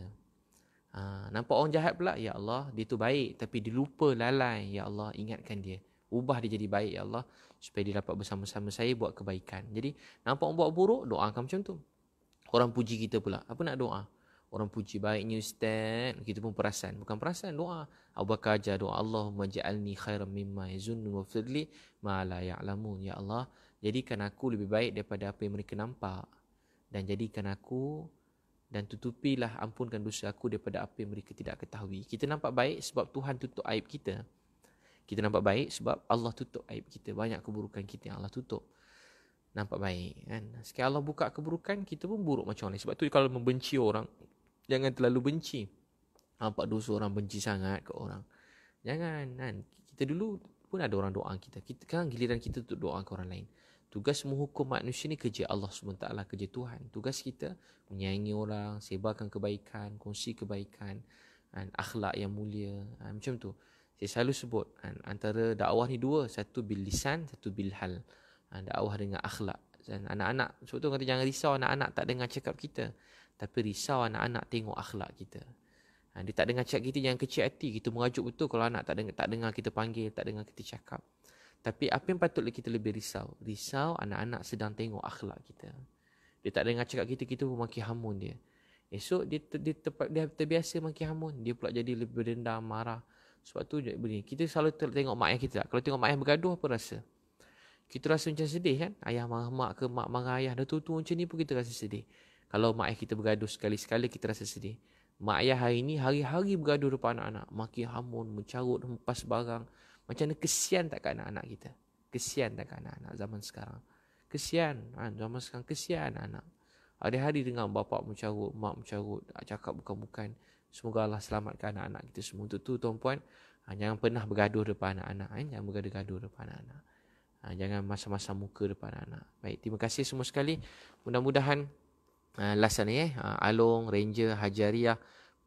Nampak orang jahat pula, ya Allah, dia tu baik tapi dia lupa, lalai, ya Allah, ingatkan dia, ubah dia jadi baik, ya Allah, supaya dia dapat bersama-sama saya buat kebaikan. Jadi nampak orang buat buruk, doakan macam tu. Orang puji kita pula, apa nak doa? Orang puji baiknya Ustaz, kita pun perasan, bukan perasan, doa. Abu Bakar ajar doa, Allahumma ja'alni khairan mimma yazunnu wa firli ma la ya'lamun. Ya Allah, jadikan aku lebih baik daripada apa yang mereka nampak, dan jadikan aku, dan tutupilah, ampunkan dosa aku daripada apa yang mereka tidak ketahui. Kita nampak baik sebab Tuhan tutup aib kita. Kita nampak baik sebab Allah tutup aib kita. Banyak keburukan kita yang Allah tutup. Nampak baik kan. Sekali Allah buka keburukan, kita pun buruk macam orang lain. Sebab tu kalau membenci orang, jangan terlalu benci. Nampak dosa orang, benci sangat ke orang. Jangan kan. Kita dulu pun ada orang doa kita. Kan giliran kita untuk doa ke orang lain. Tugas menghukum manusia ni kerja Allah SWT, kerja Tuhan. Tugas kita menyayangi orang, sebarkan kebaikan, kongsi kebaikan, akhlak yang mulia. Macam tu. Saya selalu sebut, antara dakwah ni dua. Satu bil lisan, satu bil hal. Dakwah dengan akhlak. Dan anak-anak, sebab tu kata jangan risau anak-anak tak dengar cakap kita. Tapi risau anak-anak tengok akhlak kita. Dia tak dengar cakap kita, jangan kecil hati. Kita merajuk betul kalau anak tak dengar kita panggil, tak dengar kita cakap. Tapi apa yang patutlah kita lebih risau? Risau anak-anak sedang tengok akhlak kita. Dia tak dengar cakap kita, kita pun maki hamun dia. Esok dia terbiasa maki hamun. Dia pula jadi lebih berdendam, marah. Sebab tu kita selalu tengok mak ayah kita tak? Kalau tengok mak ayah bergaduh, apa rasa? Kita rasa macam sedih kan? Ayah marah mak ke mak marah ayah. Dah tu macam ni pun kita rasa sedih. Kalau mak ayah kita bergaduh sekali-sekali, kita rasa sedih. Mak ayah hari ni hari-hari bergaduh depan anak-anak. Maki hamun, mencarut, hempas barang. Macam mana kesian tak kat anak-anak kita? Kesian tak kat anak-anak zaman sekarang? Kesian. Zaman sekarang kesian anak. Hari-hari dengar bapak mencarut, mak mencarut, cakap bukan-bukan. Semoga Allah selamatkan anak-anak kita semua. Untuk tu tuan-puan, jangan pernah bergaduh depan anak-anak. Jangan bergaduh-gaduh depan anak-anak. Jangan masa-masa muka depan anak. Baik, terima kasih semua sekali. Mudah-mudahan last ni Along, Ranger, Hajariah,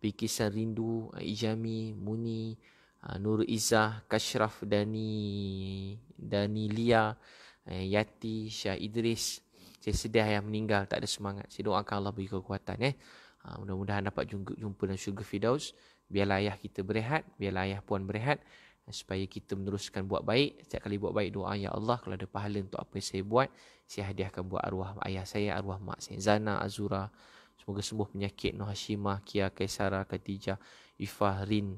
Bikisan Rindu, Ijami, Muni, Nur Izzah, Kashraf, Dani Lia, Yati, Syah Idris. Saya sedih yang meninggal, tak ada semangat. Saya doakan Allah beri kekuatan. Mudah-mudahan dapat jumpa dalam syurga Firdaus. Biarlah ayah kita berehat, biarlah ayah puan berehat, supaya kita meneruskan buat baik. Setiap kali buat baik, doa, ya Allah, kalau ada pahala untuk apa yang saya buat, saya hadiahkan buat arwah ayah saya, arwah mak saya, Zana, Azura. Semoga sembuh penyakit. Noh Hashimah, Kia, Kaisara, Khadijah, Ifah, Rin.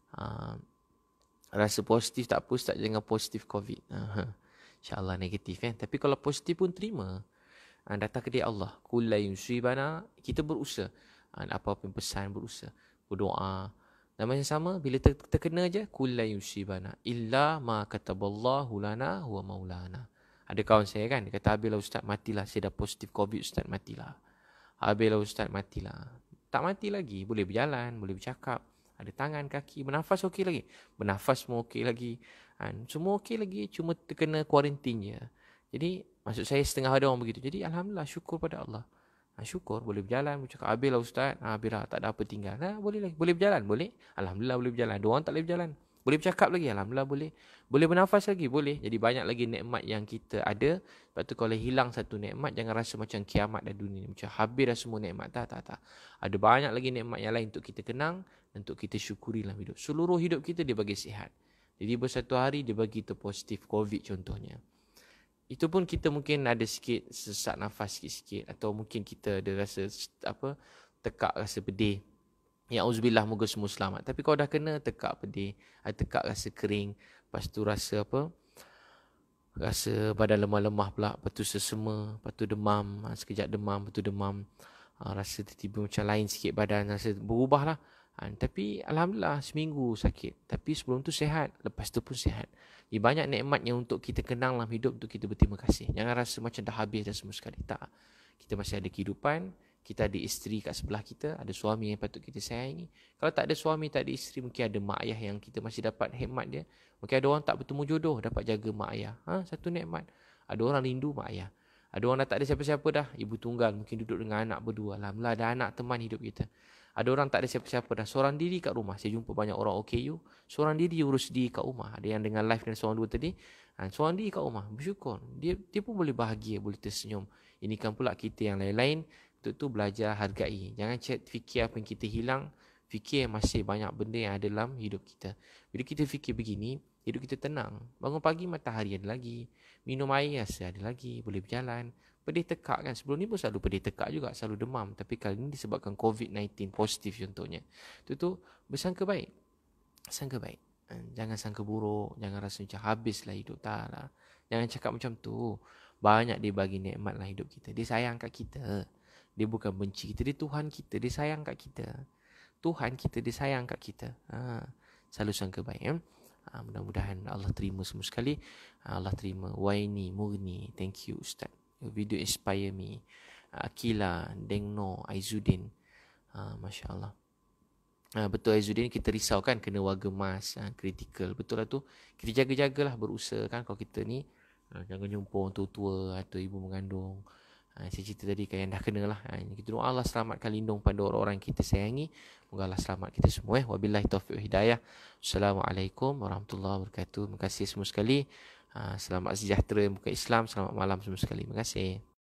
Rasa positif tak apa, Ustaz, jangan positif COVID. InsyaAllah negatif. Tapi kalau positif pun terima. Datang ke dia Allah. Kullai yusibana. Kita berusaha. Apa-apa yang pesan, berusaha. Berdoa. Dan macam sama, bila terkena je, kullai yusibana. Illa ma kataballahu lana huwa maulana. Ada kawan saya kan, dia kata, habislah Ustaz, matilah. Saya dah positif COVID, Ustaz, matilah. Habislah Ustaz, matilah. Tak mati lagi. Boleh berjalan, boleh bercakap. Ada tangan, kaki. Bernafas okey lagi. Bernafas semua okey lagi. Semua okey lagi. Cuma terkena kuarantin je. Jadi, maksud saya setengah ada orang begitu. Jadi, Alhamdulillah, syukur pada Allah. Syukur. Boleh berjalan. Boleh cakap, habislah Ustaz. Habislah. Tak ada apa tinggal. Boleh lagi. Boleh berjalan. Boleh. Alhamdulillah boleh berjalan. Ada orang tak boleh berjalan. Boleh bercakap lagi. Alhamdulillah boleh. Boleh bernafas lagi. Boleh. Jadi, banyak lagi nikmat yang kita ada. Sebab tu kalau hilang satu nikmat, jangan rasa macam kiamat dah dunia. Macam habis dah semua nikmat. Tak. Ada banyak lagi nikmat yang lain untuk kita kenang. Untuk kita syukuri dalam hidup. Seluruh hidup kita dia bagi sihat. Jadi bersatu hari dia bagi kita positif COVID contohnya. Itu pun kita mungkin ada sikit sesak nafas sikit-sikit. Atau mungkin kita ada rasa tekak, rasa pedih. Ya auzubillah, moga semua selamat. Tapi kalau dah kena tekak pedih, tekak rasa kering, lepas tu rasa rasa badan lemah-lemah pula, lepas tu sesema, lepas tu demam, sekejap demam, lepas tu demam. Rasa tiba-tiba macam lain sikit badan, rasa berubah lah. Tapi Alhamdulillah seminggu sakit. Tapi sebelum tu sihat. Lepas tu pun sihat. Jadi banyak nikmat yang untuk kita kenang dalam hidup, untuk kita berterima kasih. Jangan rasa macam dah habis dah semua sekali. Tak. Kita masih ada kehidupan. Kita ada isteri kat sebelah kita. Ada suami yang patut kita sayangi. Kalau tak ada suami, tak ada isteri, mungkin ada mak ayah yang kita masih dapat khidmat dia. Mungkin ada orang tak bertemu jodoh, dapat jaga mak ayah. Satu nikmat. Ada orang rindu mak ayah. Ada orang dah tak ada siapa-siapa dah. Ibu tunggal mungkin duduk dengan anak berdua. Alhamdulillah ada anak teman hidup kita. Ada orang tak ada siapa-siapa dah. Seorang diri kat rumah. Saya jumpa banyak orang OKU. Seorang diri urus diri kat rumah. Ada yang dengan live dengan seorang dua tadi. Seorang diri kat rumah. Bersyukur. Dia pun boleh bahagia. Boleh tersenyum. Ini kan pula kita yang lain-lain. Untuk tu belajar hargai. Jangan fikir apa yang kita hilang. Fikir masih banyak benda yang ada dalam hidup kita. Bila kita fikir begini, hidup kita tenang. Bangun pagi matahari ada lagi. Minum air rasa ada lagi. Boleh berjalan. Pedih tekak kan. Sebelum ni pun selalu pedih tekak juga. Selalu demam. Tapi kali ni disebabkan COVID-19 positif contohnya. Itu bersangka baik. Sangka baik. Jangan sangka buruk. Jangan rasa macam habislah hidup. Tak lah. Jangan cakap macam tu. Banyak dia bagi nikmat lah hidup kita. Dia sayang kat kita. Dia bukan benci kita. Dia Tuhan kita. Dia sayang kat kita. Tuhan kita. Dia sayang kat kita. Selalu sangka baik. Mudah-mudahan Allah terima semua sekali. Allah terima. Waini, Murni. Thank you Ustaz. Your video inspire me. Akila, Dengno, Aizuddin. Masya Allah. Betul Aizuddin, kita risau kan kena warga emas, kritikal. Betul lah tu. Kita jaga-jagalah, berusaha kan. Kalau kita ni jangan jumpa orang tua-tua atau ibu mengandung. Saya cerita tadi kan yang dah kena lah. Kita doa Allah selamatkan, lindung pada orang-orang yang kita sayangi. Moga Allah selamat kita semua. Wabillahi taufiq hidayah. Assalamualaikum warahmatullahi wabarakatuh. Terima kasih semua sekali. Selamat sejahtera bukan Islam. Selamat malam semua sekali. Terima kasih.